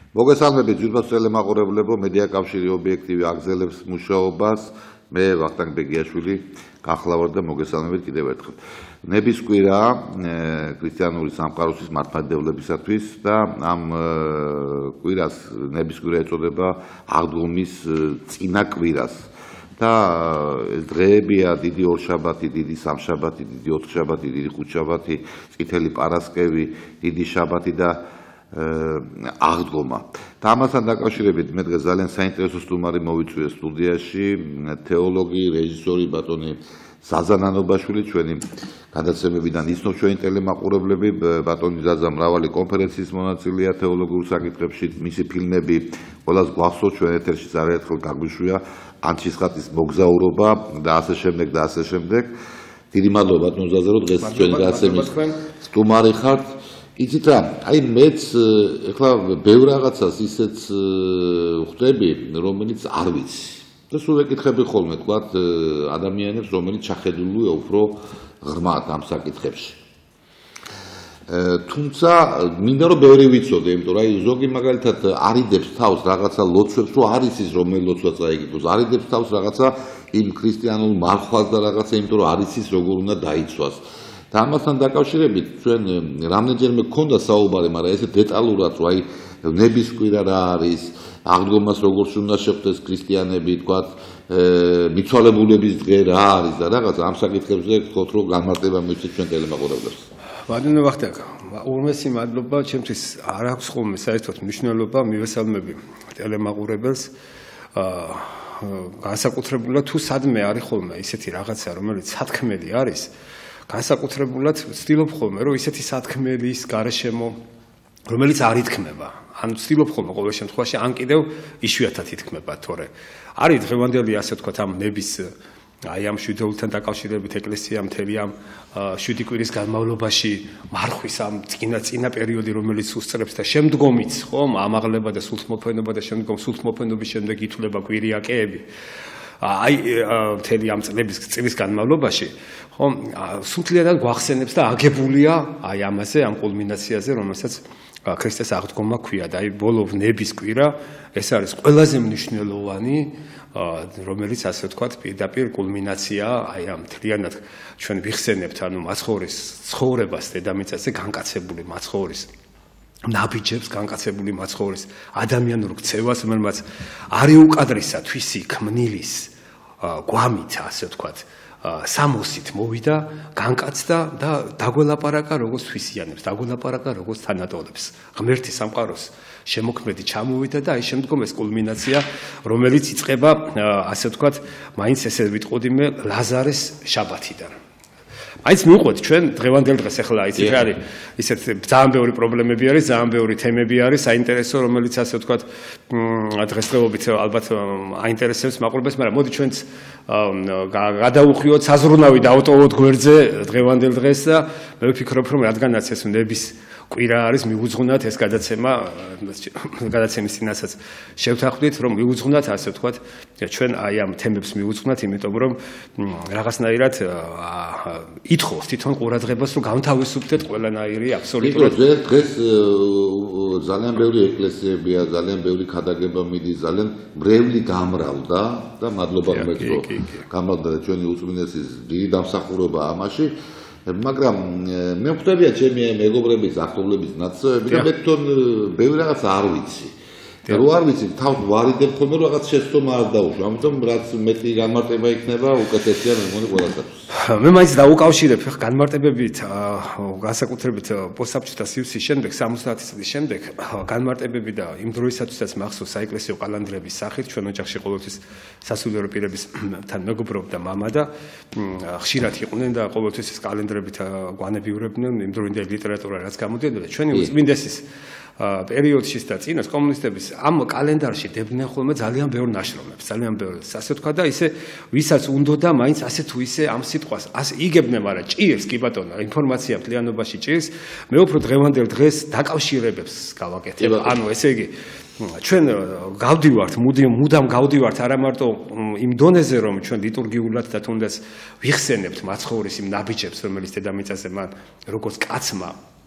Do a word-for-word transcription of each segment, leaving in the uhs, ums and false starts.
მოგესალმებით ძვირფას ტელემაყურებლებო, მედია კავშირი ობიექტივი აგზელებს მუშაობას. მე ვახტანგ ბეგიაშვილი გახლავართ და მოგესალმებით კიდევ ერთხელ. ნების კვირა ქრისტიანული სამყაროსის მართლმადიდებლებისათვის და ამ კვირას ნების კვირა ეწოდება აღდგომის წინა კვირას. და ეს დღეებია დიდი ორშაბათი, დიდი სამშაბათი, დიდი ოთხშაბათი, დიდი ხუთშაბათი, წითელი პარასკევი, დიდი შაბათი და აღდგომა. და ამასთან დაკავშირებით მე დღეს ძალიან საინტერესო სტუმარი მოვიწვია სტუდიაში, თეოლოგი, რეჟისორი ბატონი ზაზა ნანობაშვილი, ჩვენი გადაცემებიდან ისნობს ჩვენი ტელემაყურებლები. ბატონი ზაზა მრავალი კონფერენციის მონაწილეა თეოლოგიურ საკითხებში, მისი ფილმები ყველას გვახსოვს, ჩვენ ეთერშიც არაერთხელ გაგვიშვია, ანჩისხატის მოგზაურობა და ასე შემდეგ და ასე შემდეგ. დიდი მადლობა ბატონ ზაზა, რომ დღეს ჩვენი გადაცემის სტუმარი ხართ. იცით რა, აი მეც ეხლა ბევრ რაღაცას ისეც ხვდები, რომელიც არ ვიცი. და სულ ეკითხები ხოლმე, თქვათ, ადამიანებს, რომელიც ჩახედულია უფრო ღრმად ამ საკითხებში. თუმცა მინდა რომ ბევრი ვიცოდე, იმიტომ რომ აი ზოგი მაგალითად არიდებს თავს რაღაცა ლოცვებს, რომ არის ის რომელი ლოცვაც აიგოს, არიდებს თავს რაღაცა იმ ქრისტიანულ მარხვას და რაღაცა, იმიტომ რომ არის ის როგორ უნდა დაიცვას. და ამასთან დაკავშირებით ჩვენ რამდენჯერმე გქონდა საუბარი, მაგრამ ესე დეტალურად, რომ აი ნების კვირა რა არის, აღდგომას როგორც უნდა შეხვდეს ქრისტიანები, თქვათ, მიცვალებულების დღე რა არის და რაღაცა ამ საკითხებზე გქოთ, რომ განმარტება მივცეთ ჩვენ ტელემაყურებლებს. ბატონო ვახტანგ, ორმესი მადლობა, ჩემთვის არ აქვს ხოლმე საერთოდ მნიშვნელობა მივესალმები ტელემაყურებელს. განსაკუთრებულად თუ სადმე არის ხოლმე ისეთი რაღაცა, რომელიც სათქმელი არის, განსაკუთრებულად ვცდილობ ხოლმე, რომ ისეთი სათქმელის გარეშემო, რომელიც არ ითქმება. ანუ ვცდილობ ხოლმე ყოველ შემთხვევაში, ან კიდევ იშვიათად ითქმება, თორე არის დღევანდელი ასე ვთქვათ ამ ნების აი ამ შვიდეულთან დაკავშირებით ეკლესია მთელი ამ შვიდი კვირის განმავლობაში მარხვის ამ წინა წინა პერიოდი, რომელიც უსწრებს და შემდგომიც, ხომ, ამაღლება და სულთმოფენობა და შემდგომ სულთმოფენობის შემდეგ ითვლება კვირიაკეები. აი მთელი ამ წლების წლის განმავლობაში ხომ სულთლიანად გვახსენებს და აგებულია აი ამაზე ამ კულმინაციაზე, რომელსაც ქრისტეს აღდგომა ქვია და აი ბოლო ნების კვირა ეს არის ყველაზე მნიშვნელოვანი, რომელიც ასე ვთქვათ პირდაპირ კულმინაცია აი ამ მთლიანად ჩვენ ვიხსენებთ ანუ მაცხოვრის ცხოვრებას დედამიწაზე, განკაცებული მაცხოვრის ნაბიჯებს, განკაცებული მაცხოვრის ადამიანურ ქცევას, რომელმაც არი უკადრისა თვისი ქმნილის გვამით ასე ვთქვათ სამოსით მოვიდა, განკაცდა და დაგველაპარაკა როგორც თვისიანებს, დაგველაპარაკა როგორც თანატოლებს. ღმერთი სამყაროს შემოქმედი ჩამოვიდა და აი შემდგომ ეს კულმინაცია, რომელიც იწყება ასე ვთქვათ, მაინც ესე ვიტყოდი მე ლაზარეს შაბათიდან. აიც მივყვეთ ჩვენ დღევანდელ დღეს ახლა იცით რა არის ისეთ ძალიან ბევრი პრობლემები არის, ძალიან ბევრი თემები არის საინტერესო, რომელიც ასე ვთქვათ დღესდღეობით ალბათ აინტერესებს მაყურებელს, მაგრამ მოდი ჩვენც გადავუხვიოთ საზრუნავი დავტოვოთ გვერდზე დღევანდელ დღეს და მე ვფიქრობ, რომ რადგანაც ეს ნების კვირა არის, მივუძღვნათ ეს გადაცემა, გადაცემის წინასაც შევთანხმდით, რომ მივუძღვნათ ასე ვთქვათ, ჩვენ აი ამ თემებს მივუძღვნათ, იმიტომ რომ რაღაცნაირად ითხოვს თვითონ ყურადღებას, რომ განთავისუფლდეთ ყველანაირი აბსოლუტურად. დღეს ძალიან ბევრი ეკლესიებია, ძალიან ბევრი ქადაგება მიდის, ძალიან მრევლი გამრავლდა და მადლობა ღმერთს, რომ გამრავლდა და ჩვენი უწმინდესის დიდი დამსახურება ამაში. მაგრამ მე ხვდებია ჩემი მეგობრების, ახლობლების ნაცნობები და მე თვითონ ბევრი რაღაც არ ვიცი. და რო არ ვიცი, თავად ვარიდებ ხოლმე, რომ რაღაც შეცდომა არ დაუშვა. ამიტომ რაც მეტი განმარტება იქნება, უკეთესია მე მგონი ყველასათვის. მე მაინც დავუკავშირებ ხა განმარტებებით, განსაკუთრებით პოსტსაბჭოთა სივრცის შემდეგ, სამოცდაათი წლის შემდეგ, განმარტებები და იმ დროისათვისაც მახსოვს საეკლესიო კალენდრების სახით, ჩვენ ოჯახში ყოველთვის სასულიერო პირებისთან მეგობრობდა მამა და ხშირად იყვნენ და ყოველთვის ეს კალენდრებით გვანებიურებდნენ იმ დროინდელი ლიტერატურა რაც გამოდიოდა. ჩვენი უწმინდესის პერიოდში და წინას კომუნისტების ამ კალენდარში დებდნენ ხოლმე ძალიან ბევრ ნაშრომებს, ძალიან ბევრ ასე თქვა და ისე ვისაც უნდოდა მაინც ასე თუ ისე ამ სიტყვას ასე იგებდნენ, მაგრამ ჭირს კი ბატონო, ინფორმაცია მთლიანობაში ჭირს. მე უფრო დღევანდელ დღეს დაკავშირებებს გავაკეთებ. ანუ ესე იგი ჩვენ გავდივართ, მუდამ გავდივართ არა მარტო იმ დონეზე, რომ ჩვენ ლიტურგიულად და თუნდაც ვიხსენებთ მაცხოვრის იმ ნაბიჯებს, რომელიც დედამიწაზე მან როგორც კაცმა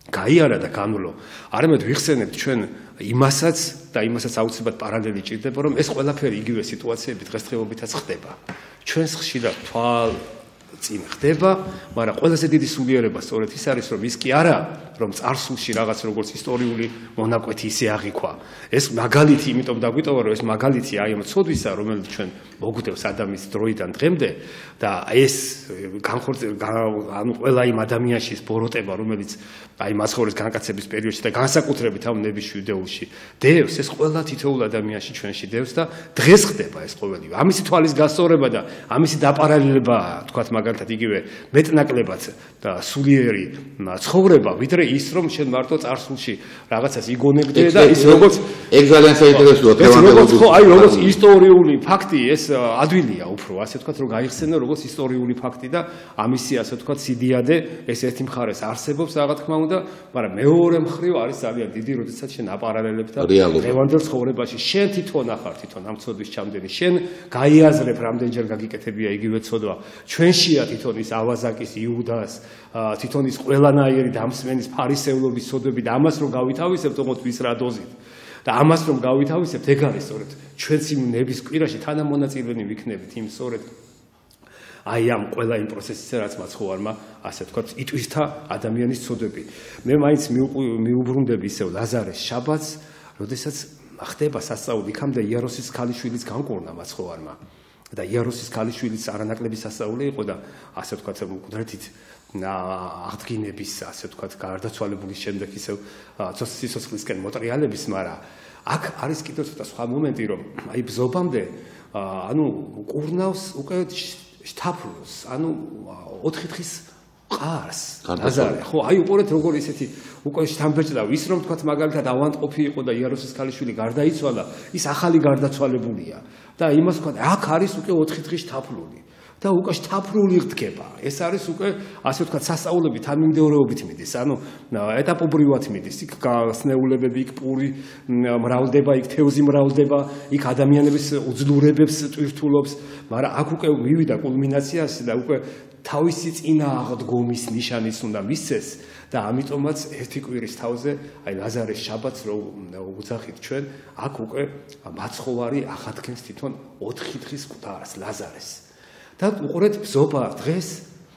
გაიარა და განვლო. არამედ ვიხსენებთ ჩვენ იმასაც და იმასაც აუცილებლად პარალელი ჭირდება, რომ ეს ყველაფერი იგივე სიტუაციები დღესდღეობითაც ხდება. ჩვენს ხშირად თვალ წინ ხდება, მაგრამ ყველაზე დიდი სულიერება სწორედ ის არის, რომ ის კი არა, რომ წარსულში რაღაც როგორც ისტორიული მონაკვეთი ისე აღიქვა. ეს მაგალითი, იმიტომ დაგვიტოვა, რომ ეს მაგალითი აი ამ ცოდვისა, რომელიც ჩვენ მოგვდევს ადამიანის დროიდან დღემდე და ეს განხორციელება ანუ ყველა იმ ადამიანში ის ბოროტება, რომელიც აი მაცხოვრის განკაცების პერიოდში და განსაკუთრებით ამ ნების შვიდეულში დევს, ეს ყველა თითოეულ ადამიანში ჩვენში დევს და დღეს ხდება ეს ყოველივე. ამისი თვალის გასწორება და ამისი დაპარალელება, თქვათ მაგალითად იგივე მეტნაკლებად და სულიერი ცხოვრება, ვიდრე ის რომ შენ მარტო წარსულში რაღაცას იგონებდე და ის როგორც ეგ ძალიან საინტერესოა როგორც ხო აი როგორც ისტორიული ფაქტი ეს ადვილია უფრო ასე ვთქვათ რომ გაიხსენო როგორც ისტორიული ფაქტი და ამისი ასე ვთქვათ სიდიადე ეს ერთი მხარეს არსებობს რა თქმა უნდა მაგრამ მეორე მხრივ არის ძალიან დიდი როდესაც შენ აპარალელებ და დღევანდელ ცხოვრებაში შენ თვითონ ახარ თვითონ ამ ცოდვის ჩამდენი შენ გაიაზრებ რამდენჯერ გაგიკეთებია იგივე ცოდვა ჩვენშია თვითონ ის ავაზაკის იუდას თვითონ ის ყველანაირი დამსმენის ფარისევლობის ცოდვები და ამას რომ გავითავისებთ თუმცა ვის რა დოზით და ამას რომ გავითავისებთ ეგ არის სწორედ ჩვენც იმ ნების კვირაში თანამონაწილენი ვიქნებით იმ სწორედ აი ამ ყველა იმ პროცესისა რაც მაცხოვარმა ასე ვთქვათ იტვირთა ადამიანის ცოდვები მე მაინც მიუბრუნდები ისევ ლაზარეს შაბათს როდესაც ხდება სასწაული იქამდე იაროსის ქალიშვილის განკურნა მაცხოვარმა და იაროსის ქალიშვილის არანაკლები სასწაული იყო და ასე ვთქვათ მკვდრეთით აღდგინების ასე ვთქვათ გარდაცვალებულის შემდეგ ისევ სიცოცხლისკენ მოტრიალების მაგრამ აქ არის კიდევ ცოტა სხვა მომენტი რომ აი ბზობამდე ანუ კურნავს უკვე შთაფლოს ანუ ოთხი დღის ყარს ლაზარე ხო აი უყურეთ როგორ ისეთი უკვე შთამბეჭდა ვის რომ თქვათ მაგალითად ავანტყოფი იყო და იაროსის ქალიშვილი გარდაიცვალა ის ახალი გარდაცვალებულია და იმას თქვათ აქ არის უკვე ოთხი დღის შთაფლული და უკვე შთაფლული ხდება ეს არის უკვე ასე ვთქვათ სასწაულები თანმიმდევრობით მიდის ანუ ეტაპობრივად მიდის იქ გასნეულებები იქ პური მრავლდება იქ თევზი მრავლდება იქ ადამიანების უძლურებებს ტვირთულობს მაგრამ აქ უკვე მივიდა კულმინაციასი და უკვე თავისი წინა აღდგომის ნიშანიც უნდა მისცეს და ამიტომაც ერთი კვირის თავზე აი ლაზარეს შაბათს რო უძახით ჩვენ აქ უკვე მაცხოვარი აღადგენს თვითონ ოთხი დღის მკვდარს ლაზარეს და უყურეთ ბზობა დღეს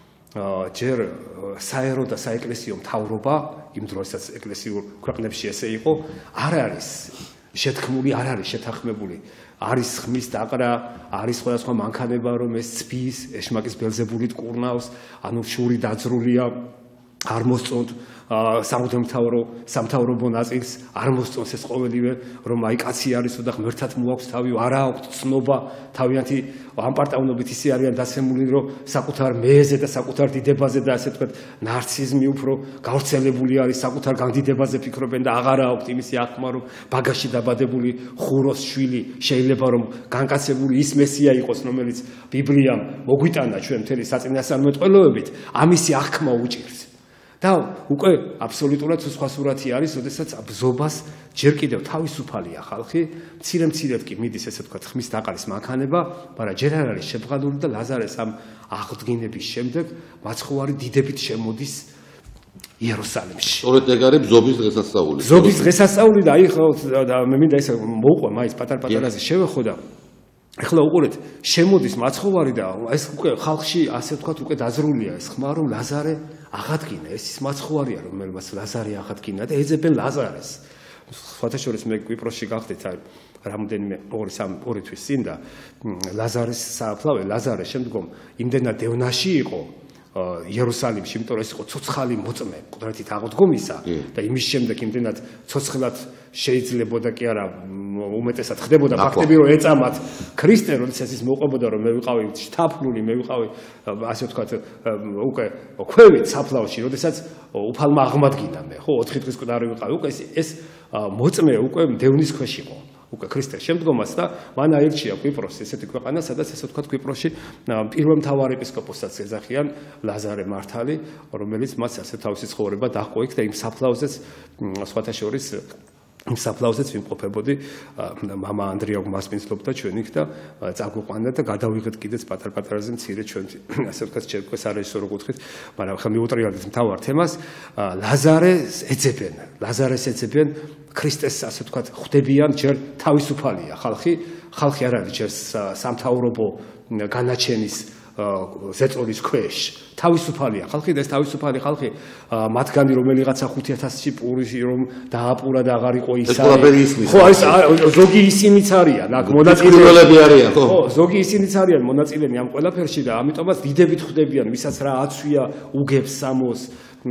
ჯერ საერო და საეკლესიო მთავრობა იმ დროსაც ეკლესიურ ქვეყნებში ესე იყო არ არის შეთქმული არ არის შეთანხმებული არის ხმის დაყრა არის სხვადასხვა მანქანება რომ ეს ცბის ეშმაკის ბელზებულით კურნავს ანუ შური დაძრულია არ მოსწონთ სამღვდელმთავრო სამთავრობო ნაწილს არ მოსწონს ეს ყოველივე რომ აი კაცი არისო და ღმერთად მოაქვს თავი არა აქვს ცნობა თავიანთი ამპარტავნობით ისე არიან დაცემული რომ საკუთარ მეზე და საკუთარ დიდებაზე და ასე ვთქვათ ნარციზმი უფრო გავრცელებული არის საკუთარ განდიდებაზე ფიქრობენ და აღარა აქვს იმისი აღქმა რომ ბაგაში დაბადებული ხუროს შვილი შეიძლება რომ განკაცებული ის მესია იყოს რომელიც ბიბლიამ მოგვიტანა ჩვენ მთელი საწინასწარმეტყველოებით ამისი აღქმა უჭირს და უკვე აბსოლუტურად სხვა სურათი არის, როდესაც ბზობას ჯერ კიდევ თავისუფალია ხალხი, მცირე-მცირედ კი მიდის ესე ვთქვათ ხმის დაყარის მანქანება, მაგრამ ჯერ არ არის შებრალული და ლაზარეს ამ აღდგინების შემდეგ მაცხოვარი დიდებით შემოდის იერუსალიმში. სწორედ ეგ არის ბზობის დღესასწაული. ბზობის დღესასწაული და აი ხო მე მინდა ესე მოუყვა მაინც პატარ-პატარაზე შევეხო და ეხლა უყურეთ, შემოდის მაცხოვარი და ეს უკვე ხალხში ასე ვთქვათ უკვე დაზრულია ეს ხმა რომ ლაზარე აღადგინა, ეს ის მაცხოვარია რომელმაც ლაზარე აღადგინა და ეძებენ ლაზარეს. სხვათა შორის მე კვიპროსში გავხდით აი რამდენიმე ორი სამი ორი თვის წინ და ლაზარეს საფლავე ლაზარე შემდგომ იმდენად დევნაში იყო იერუსალიმში, იმიტომ რომ ეს იყო ცოცხალი მოწმე მკვდრეთით აღდგომისა და იმის შემდეგ იმდენად ცოცხლად შეიძლებოდა კი არა უმეტესად ხდებოდა ფაქტები რომ ეწამათ ქრისტე როდესაც ის მოყვებოდა რომ მე ვიყავი შთაფლული მე ვიყავი ასე ვთქვათ უკვე ქვევით საფლავში როდესაც უფალმა აღმადგინა მე ხო ოთხი დღის მკვდარი ვიყავი უკვე ეს მოწმე უკვე დევნის ქვეშ იყო უკვე ქრისტეს შემდგომაც და მან აირჩია კვიპროსი ესეთი ქვეყანა სადაც ესე ვთქვათ კვიპროსში პირველ მთავარ ეპისკოპოსსაც ეძახიან ლაზარე მართალი რომელიც მას ასე თავისი ცხოვრება დაჰყო იქ და იმ საფლავზეც სხვათა შორის იმ საფლავზეც ვიმყოფებოდი, მამა ანდრია გმასპინსლობდა ჩვენ იქ და წაგვიყვანდა და გადავიღეთ კიდეც პატარ-პატარაზე მცირე ჩვენ ასე ვთქვათ შეგვესარეჟისორო კუთხით, მაგრამ ხა მიუტრიალდით მთავარ თემას, ლაზარეს ეძებენ, ლაზარეს ეძებენ, ქრისტეს ასე ვთქვათ ხვდებიან, ჯერ თავისუფალია ხალხი, ხალხი არ არის ჯერ სამთავრობო განაჩენის ზეწოლის ქვეშ თავისუფალია ხალხი და ეს თავისუფალი ხალხი მათგანი რომელიღაცა ხუთი ათასი პური რომ დააპურა და აღარ იყო ის ხო ეს ზოგი ისინიც არიან აქ მონაწილეები არიან ხო ხო ზოგი ისინიც არიან მონაწილეები ამ ყველაფერში და ამიტომაც დიდებით ხვდებიან ვისაც რა აცვია უგებს სამოს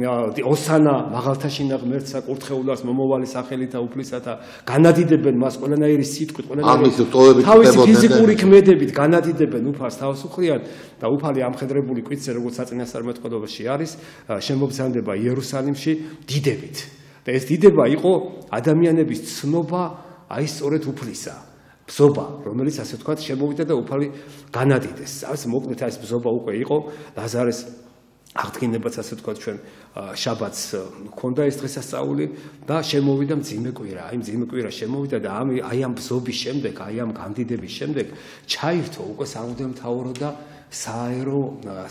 ოსანა მაღალთაშინა ღმერთსა კურთხეულას მომავალი სახელითა უფლისათა განადიდებენ მას ყველანაირი სიტყვით ყველანაირი თავისი ფიზიკური ქმედებით განადიდებენ უფალს თავს უხრიან და უფალი ამხედრებული კვიცზე როგორც საწინასწარმეტყველობაში არის შემოგზანდება იერუსალიმში დიდებით და ეს დიდება იყო ადამიანების ცნობა აი სწორედ უფლისა ბზობა რომელიც ასე ვთქვათ შემოვიდა და უფალი განადიდეს ეს მოკლედ ეს ბზობა უკვე იყო ლაზარეს აღდგენებაც ასე ვთქვათ ჩვენ შაბათს მქონდა ეს დღესასწაული და შემოვიდა მძიმე კვირა. აი მძიმე კვირა შემოვიდა და ამ აი ამ ბზობის შემდეგ, აი ამ გამდიდების შემდეგ ჩაირთო უკვე სამუდამთავრო და საერო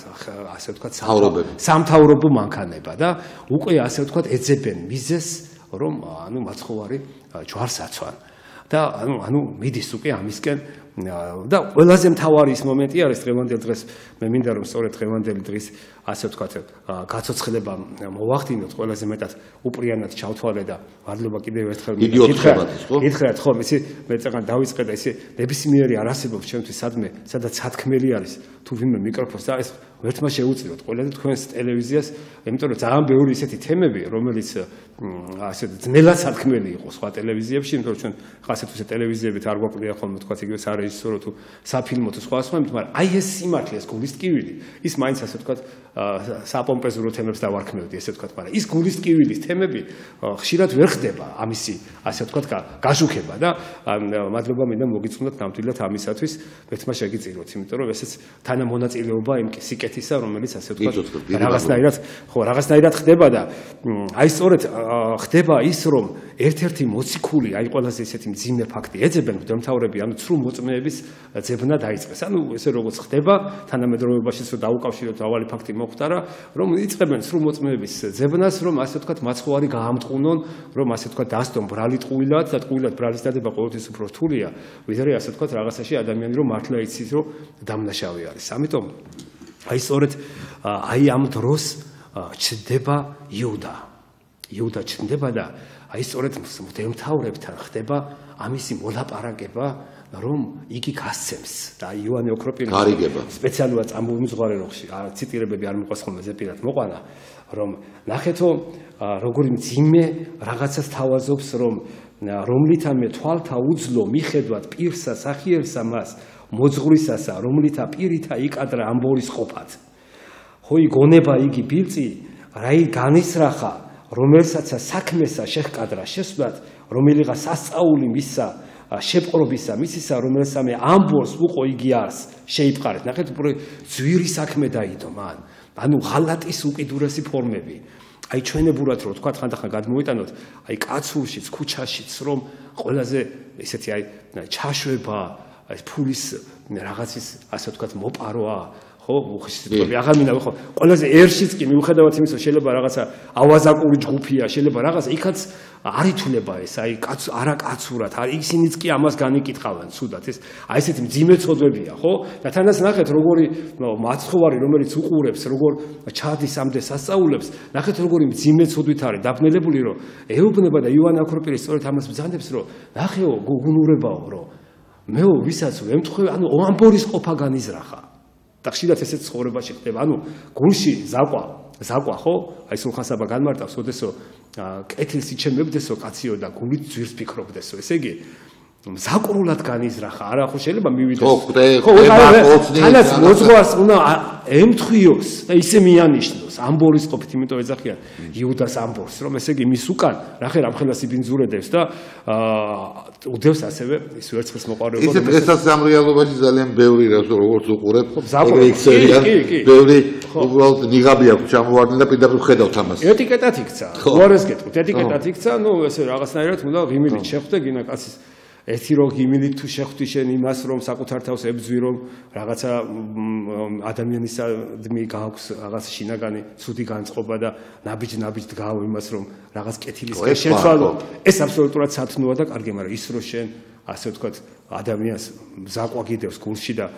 ასე ვთქვათ სამთავრობო მანქანება და უკვე ასე ვთქვათ ეძებენ მიზეს რომ ანუ მაცხოვარი ჯვარს აცვან. და ანუ ანუ მიდის უკვე ამისკენ და ყველაზე მთავარი ის მომენტი არის დღევანდელ დღეს მე მინდა რომ სწორედ დღევანდელი დღის ასე ვთქვათ გაცოცხლება მოვახდინოთ ყველაზე მეტად უპრიანად ჩავთვალე და მადლობა კიდევ ერთხელ გითხრათ ხო იცი მე წეგან დავიწყე და ისე ნებისმიერი არ არსებობს ჩემთვის სადმე სადაც სათქმელი არის თუ ვინმე მიკროფონს და ეს ერთმა შეუწიოთ ყველა თქვენს ტელევიზიას იმიტომ რომ ძალიან ბევრი ისეთი თემები რომელიც ასე ძნელად სათქმელი იყო სხვა ტელევიზიებში იმიტომ რომ ჩვენ ასე თუ ტელევიზიებით არ გვაკლია ხოლმე თქვათ იგივე სარეჟისორო თუ საფილმო თუ სხვა სხვა მაგრამ აი ეს სიმართლე ეს გულის ტკივილი ის მაინც ასე ვთქვათ საპომპეზურო თემებს დავარქმევდი ესე ვთქვათ მაგრამ ის გულის ტკივილის თემები ხშირად ვერ ხდება ამისი ასე ვთქვათ გაჟუქება და მადლობა მინდა მოგიწვნოთ ნამდვილად ამისათვის ერთმა შეგიწიროთ იმიტომ რომ ესეც თანამონაწილეობა იმ სიკეთისა რომელიც ასე ვთქვათ რაღაცნაირად ხო რაღაცნაირად ხდება და აი სწორედ ხდება ის რომ ერთ-ერთი მოციქული აი ყველაზე ისეთი მძიმე ფაქტი ეძებენ მღვდელმთავრები ანუ ცრუ მოწმეების ძებნა დაიწყეს ანუ ესე როგორც ხდება თანამედროვეობაშიც რომ დაუკავშიროთ ავალი ფაქტი მოხდარა რომ იწყებენ ცრუ მოწმეების ძებნას რომ ასე ვთქვათ მაცხოვარი გაამტყუნონ რომ ასე ვთქვათ დასტონ ბრალი ტყუილად და ტყუილად ბრალის დადება ყოველთვის უფრო რთულია ვიდრე ასე ვთქვათ რაღაცაში ადამიანი რომ მართლა იცის რომ დამნაშავე არის ამიტომ აი სწორედ აი ამ დროს ჩნდება იუდა იუდა ჩნდება და აი სწორედ მღვდელმთავრებთან ხდება ამისი მოლაპარაკება რომ იგი გასცემს და იოანე ოქროპირი სპეციალურად წამოვიმძღვარე რომ ციტირებები არ მიყვას ხოლმე ზეპირად მოყვანა რომ ნახეთო როგორი მძიმე რაღაცას თავაზობს რომ რომლითამე თვალთა უძლო მიხედვად პირსა სახიერსა მას მოძღვრისასა რომლითა პირითა იკადრა ამბორის ყოფად ხოი გონება იგი ბილწი რაი განისრახა რომელსაცა საქმესა შეხკადრა შესვლად რომელიღა სასწაული მისსა შეპყრობისა მისისა რომელსამე ამბორს უყო იგი არს შეიპყარეთ ნახეთ უფრო ძვირი საქმე დაიდო მან ანუ ღალატის უკიდურესი ფორმები აი ჩვენებურად რო თქვა ხანდახან გადმოვიტანოთ აი კაცურშიც ქუჩაშიც რომ ყველაზე ესეთი აი ჩაშვება აი ფულის რაღაცის ასე ვთქვათ მოპარვა ხო უხსიტყვი აღარ მინდა ხო ყველაზე ერშიც კი მიუხედავად იმისა რომ შეიძლება რაღაცა ავაზაკური ჯგუფია შეიძლება რაღაცა იქაც არ ითვლება ეს აი კაც არა კაცურად არ ისინიც კი ამას განიკითხავენ ცუდად ეს აი ესეთი მძიმე ცოდვებია ხო და თანაც ნახეთ როგორი მაცხოვარი რომელიც უყურებს როგორ ჩადის ამდე სასწაულებს ნახეთ როგორი მძიმე ცოდვით არის დაბნელებული რომ ეუბნება და იოანე ოქროპირი სწორედ ამას ბრძანდებს რომ ნახეო გუგუნურებაო რომ მეო ვისაც ვემთხვევი ანუ ამბორის ყოფა განიზრახა და ხშირად ესეც ცხოვრებაში ხდება ანუ გულში ზაკვა ზაკვა ხო აი სულხან-საბა განმარტავს ოდესო კეთილს იჩემებდესო კაციო და გულით ძვირს ფიქრობდესო ესე იგი ზაკრულად განიზრახა, არა ხო შეიძლება მივიდეს. ხო, ხდება თანაც მოძღვარს უნდა ემთხვიოს და ისე მიანიშნოს, ამბორის ყოფით, იმიტომ ეძახიან იუდას ამბორს, რომ ესე იგი მის უკან ნახე რამხელა სიბინძურედებს და უდევს ასევე ის ვერცხლის მოყარება. ისე დღესაც ამ რეალობაში ძალიან ბევრი როგორც უყურებ, ეგრე იქცევიან, ბევრი უბრალოდ ნიღაბი აქვს ჩამოვარდნილი და პირდაპირ ხედავთ ამას. ეტიკეტად იქცა. უარეს გეტყვით, ეტიკეტად იქცა, ნუ ესე რაღაცნაირად უნდა ღიმილით შეხვდე გინა კაცის ერთი რო ღიმილით თუ შეხვდი შენ იმას რომ საკუთარ თავს ებძვი რომ რაღაცა ადამიანისადმი გაქვს რაღაცა შინაგანი ცუდი განწყობა და ნაბიჯ-ნაბიჯ დგაო იმას რომ რაღაც კეთილის შეცვალო ეს აბსოლუტურად სათნოა და კარგი მაგრამ ის რო შენ ასე ვთქვათ ადამიანს ზაკვა გიდევს გულში და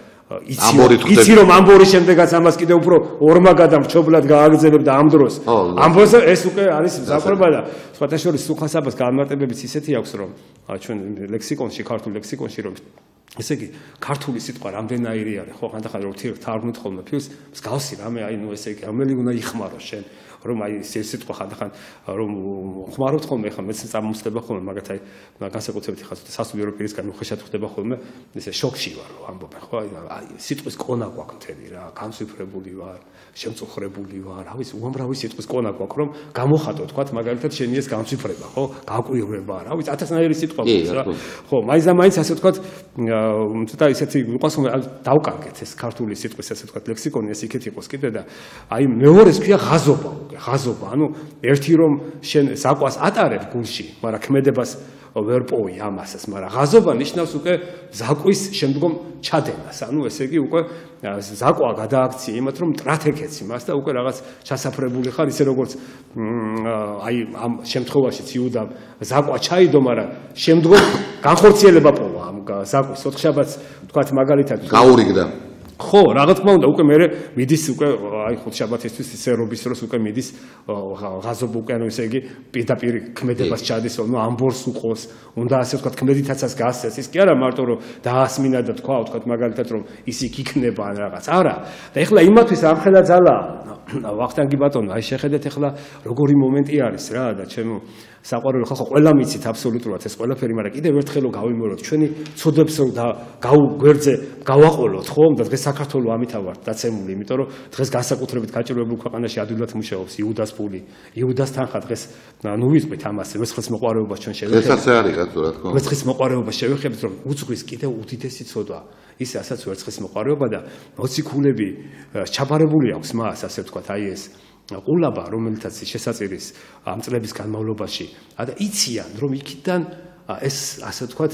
იცი რომ ამბორის შემდეგაც ამას კიდე უფრო ორმაგად და მრჩოვლად გააგრძელებ და ამ დროს ამბოს ეს უკვე არის ზაყრობა და სხვათა შორის სუხასაბას განმარტებებიც ისეთი აქვს რომ ჩვენ ლექსიკონში ქართულ ლექსიკონში რომ ესე იგი ქართული სიტყვა რამდენაირი არის ხო ხანდახან რომ თარგმნით ხოლმე ფილს მსგავსი რამე აი ნუ ესე იგი რომელი უნდა იხმარო შენ რომ აი ეს სიტყვა ხანდახან რომ ხმარობთ ხოლმე ხა მეც წამოსდება ხოლმე მაგათ აი განსაკუთრებით ხა სასულიერო პირისგან უხეშად ხდება ხოლმე ესე შოქში ვარ რომ ამბობენ ხო აი სიტყვის კონა გვაქვს მთელი რა განსვიფრებული ვარ შემწუხრებული ვარ რა ვიცი უამრავი სიტყვის კონა გვაქვს რომ გამოხატო თქვა მაგალითად შენი ეს განსვიფრება ხო გაკვირვება რა ვიცი ათასნაირი სიტყვა გვაქვს რა ხო მაინც და მაინც ასე თქვა ცოტა ისეთი ვიყავს რომ დავკარგეთ ეს ქართული სიტყვის ასე თქვა ლექსიკონი ეს იქეთ იყოს კიდე და აი მეორეს ქვია ღაზობა ღაზობა ანუ ერთი რომ შენ საკვას ატარებ გულში მაგრამ ქმედებას ვერ პოვი ამასაც მაგრამ ღაზობა ნიშნავს უკვე ზაკვის შემდგომ ჩადენას ანუ ესე იგი უკვე ზაკვა გადააქცია იმათ რომ ტრათეკეც იმას და უკვე რაღაც ჩასაფრებული ხარ ისე როგორც აი ამ შემთხვევაში იუდამ ზაკვა ჩაიდო მაგრამ შემდგომ განხორციელება პოვა ამ ზაკვის ოთხშაბათს თქვათ მაგალითად გაურიგდა ხო, რა თქმა უნდა, უკვე მე მიდის უკვე აი ხუთშაბათისთვის ისერობის დროს უკვე მიდის ღაზობა უკვე ანუ ესე იგი პირდაპირ ქმედებას ჩადის, ნუ ამბორს უყოს, უნდა ასე ვთქვათ, ქმედითაცას გასცეს. ის კი არა მარტო რომ დაასმინა და თქვა, ვთქვათ მაგალითად რომ ის იქ იქნება ან რაღაც. არა. და ეხლა იმათვის ამხელა ძალა ვახტანგი ბატონო, აი შეხედეთ ეხლა როგორი მომენტი არის რა და ჩემო საყვარელი ხალხო ყველა მიცით აბსოლუტურად ეს ყველაფერი, მაგრამ კიდევ ერთხელ გავიმეოროთ ჩვენი ცოდებს რომ გაუგვერძე გავაყოლოთ ხო და დღეს საქართველოს ამით ვართ დაცემული, იმიტომ რომ დღეს განსაკუთრებით გაჭირვებულ ქვეყანაში ადვილად მუშაობს იუდას ფული, იუდას თანხა დღეს ნუ ვიწყით ამას, ვერცხლის მოყარებას ჩვენ შევეხებთ. ესაც არის რა თქმა უნდა. ვერცხლის მოყარებას შევეხებთ რომ უძღვის კიდევ უდიდესი ცოდვა. ის ასაც ვერცხლის მოყარება და მოციქულები ჩაბარებული აქვს მას, ასე ვთქვათ, აი ეს ყულაბა, რომელთაც შესაძირის ამ წლების განმავლობაში და იციან რომ იქიდან ეს ასე ვთქვათ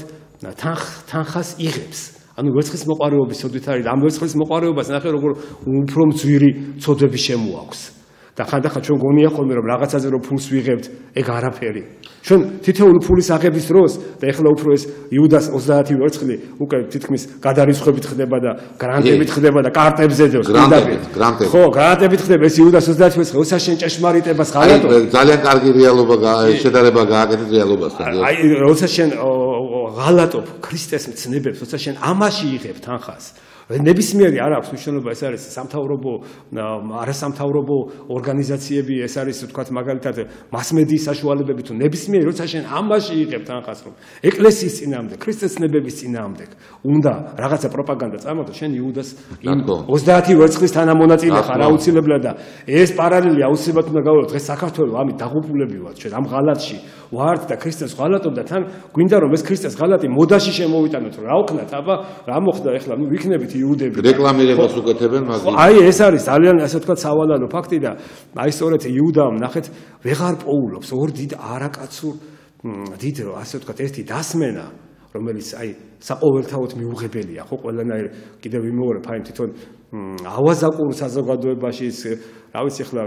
თანხას იღებს. ანუ ვერცხლის მოყარების ცოდვით არის და ამ ვერცხლის მოყარებას ნახე როგორ უფრო მძვირი ცოდვები შემოაქვს. და ხანდახან ჩვენ გონია ხოლმე რომ რაღაცაზე რომ ფულს ვიღებთ, ეგ არაფერი. ჩვენ თითოეული ფულის აღების დროს და ეხლა უფრო ეს იუდას ოცდაათი ვერცხლი უკვე თითქმის გადარიცხვებით ხდება და გრანტებით ხდება და კარტებზე დევს გრანტებით, გრანტებით. ხო, გრანტებით ხდება ეს იუდას ოცდაათი ვერცხლი, ოცა შენ ჭეშმარიტებას ღალატობ. ძალიან კარგი რეალობა შედარება გააკეთეთ რეალობასთან. აი, როცა შენ ღალატობ ქრისტეს მცნებებს, როცა შენ ამაში იღებ თანხას ნებისმიერი არ აქვს მნიშვნელობა ეს არის სამთავრობო არასამთავრობო ორგანიზაციები ეს არის ვთქვათ მაგალითად მასმედიის საშუალებები თუ ნებისმიერი როცა შენ ამაში იღებ თანხას რომ ეკლესიის წინააღმდეგ ქრისტეს ცნებების წინააღმდეგ უნდა რაღაცა პროპაგანდა წარმოდო შენ იუდას იმ ოცდაათი ვერცხლის თანამონაწილე ხარ აუცილებლად და ეს პარალელი აუცილებლად უნდა გავუყო დღეს საქართველოს ამით დაღუპულები ვართ ჩვენ ამ ღალატში ვართ და ქრისტეს ღალატობ და თან გვინდა რომ ეს ქრისტეს ღალატი მოდაში შემოვიტანოთ რა ვქნათ აბა რა მოხდა ეხლა ნუ ვიქნებით იუდები რეკლამირებას უკეთებენ მაგრამ აი ეს არის ძალიან ასე ვთქვათ სავალალო ფაქტი და აი სწორედ იუდამ ნახეთ ვეღარ პოულობს ორ დიდ არაკაცურ დიდ ასე ვთქვათ ერთი დასმენა რომელიც აი საყოველთაოდ მიუღებელია ხო ყველანაირ კიდევ ვიმეორებ აი თვითონ ავაზაკურ საზოგადოებაში ის რა ვიცი ახლა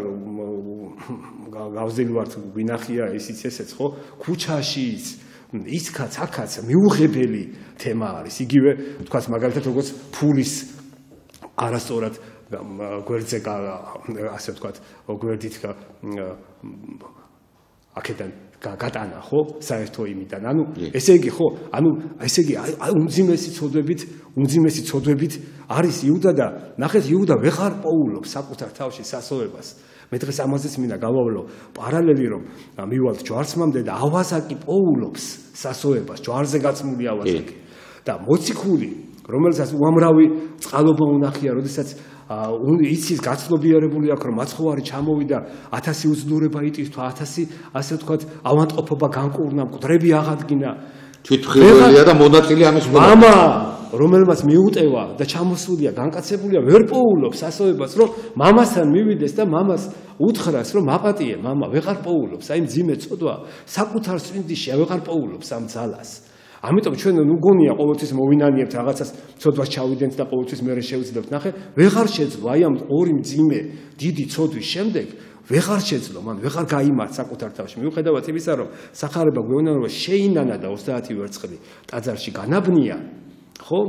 გავზილი ვართ გვინახია ისიც ესეც ხო ქუჩაშიც ისქაც აქაც მიუღებელი თემა არის იგივე თქვათ მაგალითად როგორც ფულის არასწორად გვერდზე ასე ვთქვათ გვერდით აქედან გატანა ხო საერთო იმიდან ანუ ესე იგი ხო ანუ ესე იგი აი უმძიმესი ცოდვებით უმძიმესი ცოდვებით არის იუდა და ნახეთ იუდა ვეღარ პოულობს საკუთარ თავში სასოებას მე დღეს ამაზეც მინდა გავავლო პარალელი რომ მივალთ ჯვარცმამდე და ავაზაკი პოულობს სასოებას, ჯვარზე გაცმული ავაზაკი და მოციქული, რომელსაც უამრავი წყალობა უნახია, როდესაც იცის გაცნობიერებული აქვს, რომ მაცხოვარი ჩამოვიდა, ათასი უძლურება იტირთვა, ათასი ასე ვთქვათ, ავანტყოფობა განკურნა, მკვდრები აღადგინა. თვითმხილველია და მონაწილე ამის ყველა. მამა, რომელმაც მიუტევა და ჩამოსულია, განკაცებულია, ვერ პოულობს ასოებას, რომ მამასთან მივიდეს და მამას უთხრას, რომ აპატიე, მამა, ვეღარ პოულობს, აი მძიმე ცოდვა, საკუთარ სვინდიში ვეღარ პოულობს ამ ძალას. ამიტომ ჩვენ ნუ გონია ყოველთვის მოვინანიებთ რაღაცას, ცოდვას ჩავიდენთ და ყოველთვის მე შევძლებთ. ნახე, ვეღარ შეძლო აი ამ ორი მძიმე დიდი ცოდვის შემდეგ ვეღარ შეძლო, მან ვეღარ გაიმართ საკუთარ თავში. მიუხედავად იმისა, რომ სახარება გვეუბნება, რომ შეინანა და ოცდაათი ვერცხლი ტაძარში განაბნია, ხო?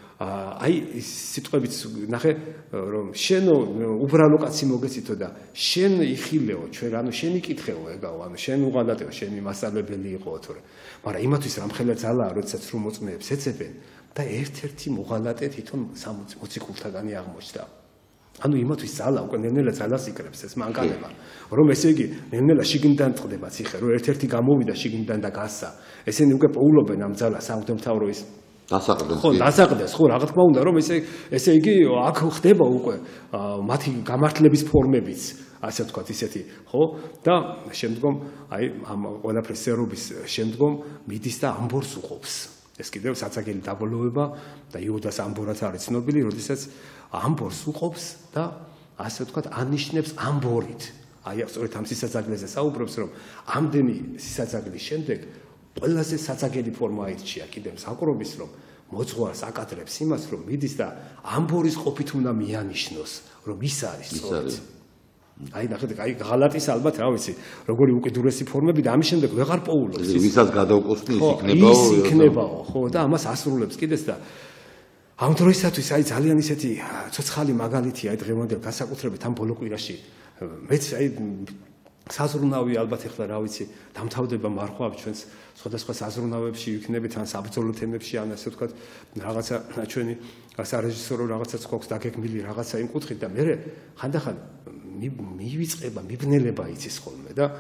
აი ის სიტყვებიც ნახე, რომ შენო უბრალო კაცი მოგეცითო და შენ იხილეო, ჩვენ ანუ შენ იკითხეო ეგაო, ანუ შენ უღალატეო, შენი მასწავლებელი იყო თორე. მაგრამ იმათვის რამხელა ძალაა, როდესაც სრულ მოწმეებს ეცებენ და ერთ-ერთი მოღალატე თვითონ მოციქულთაგანი აღმოჩნდა. ანუ იმათვის ძალა უკვე ნელ-ნელა ძალას იკრებს ეს მანკანება, რომ ესე იგი ნელ-ნელა შიგნიდან წყდება ციხე, რომ ერთ-ერთი გამოვიდა შიგნიდან და გასცა. ესენი უკვე პოულობენ ამ ძალას, სამღვდელმთავრო ის დასაყრდენს. ხო, დასაყრდენს, ხო, რა თქმა უნდა, რომ ესე ესე იგი აქ ხდება უკვე მათი გამართლების ფორმებიც, ასე ვთქვათ, ისეთი, ხო? და შემდგომ აი ამ ყველაფრის სერობის შემდგომ მიდის და ამბორს უყობს. ეს კიდევ საცაგელი დაბოლოება და იუდას ამბორად არის ცნობილი, როდესაც ამბორს უყობს და ასე ვთქვათ, ანიშნებს ამბორით. აი სწორედ ამ სისაწაგლეზე საუბრობს, რომ ამდენი სისაწაგლის შემდეგ ყველაზე საცაგელი ფორმა აირჩია კიდევ საკრობის, რომ მოძღვარს აკადრებს იმას, რომ მიდის და ამბორის ყოფით უნდა მიანიშნოს, რომ ის არის სწორედ. აი ნახეთ, აი ღალატის ალბათ რა ვიცი, როგორი უკიდურესი ფორმები და ამის შემდეგ ვეღარ პოულობს. ვისაც გადავკოსნი ის იქნებაო. ის იქნებაო, ხო, და ამას ასრულებს კიდეც და ამ დროისათვის აი ძალიან ისეთი ცოცხალი მაგალითია აი დღევანდელ განსაკუთრებით ამ ბოლო კვირაში. მეც აი საზრუნავი ალბათ ეხლა რა ვიცი, დამთავრდება მარხვავ ჩვენს სხვადასხვა საზრუნავებში იქნებით ან საბრძოლო თემებში ან ასე ვთქვათ, რაღაცა ჩვენი სარეჟისორო რაღაცაც გვაქვს დაგეგმილი რაღაცა იმ კუთხით და მე ხანდახან მივიწყება, მიბნელება იცის ხოლმე და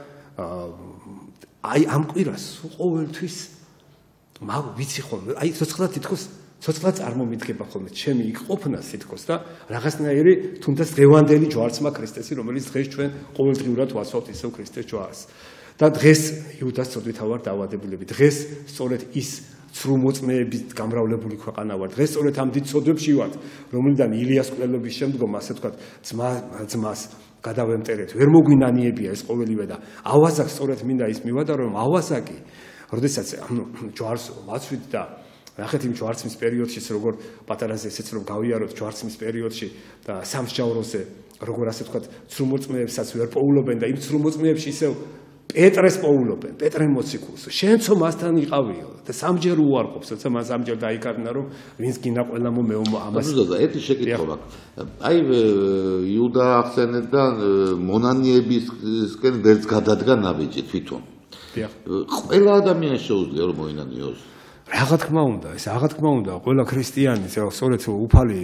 აი ამ კვირას ყოველთვის მაგ ვიცი ხოლმე, აი ცოცხლად თითქოს ცოცხლად წარმომიდგება ხოლმე ჩემი იქ ყოფნა თითქოს და რაღაცნაირი თუნდაც დღევანდელი ჯვარცმა ქრისტესი, რომელიც დღეს ჩვენ ყოველდღიურად ვასვავთ ისევ ქრისტეს ჯვარს. და დღეს იუდას ცოდვითა ვარ დაავადებულები. დღეს სწორედ ის ცრუმოწმეებით გამრავლებული ქვეყანა ვარ. დღეს სწორედ ამ დიდ ცოდვებში ვართ, რომელიდან ილიას კვლელობის შემდგომ, ასე ვთქვათ, ძმა ძმას გადავემტერეთ. ვერ მოგვინანიებია ეს ყოველივე და ავაზაკს სწორედ მინდა ის მივადარო, რომ ავაზაკი, როდესაც ანუ ჯვარს ვაცვით და ნახეთ იმ ჯვარცმის პერიოდშიც როგორ პატარაზე ესეც რომ გავიაროთ ჯვარცმის პერიოდში და სამსჯავროზე როგორ ასე ვთქვათ ცრუმოწმეებსაც ვერ პოულობენ და იმ ცრუმოწმეებში ისევ პეტრეს პოულობენ, პეტრე მოციქულს. შენცო მასთან იყავიო და სამჯერ უარყოფს, როცა მას სამჯერ დაიკარგნა, რომ ვინც გინდა ყველა მომეომო ამას. და ერთი შეკითხვა აქვს. აი იუდა ახსენეთ და მონანიებისკენ ვერც გადადგა ნაბიჯი თვითონ. ყველა ადამიანი შეუძლია რომ მოინანიოს. რა თქმა უნდა, ეს რა თქმა უნდა, ყველა ქრისტიანი, სწორედ უფალი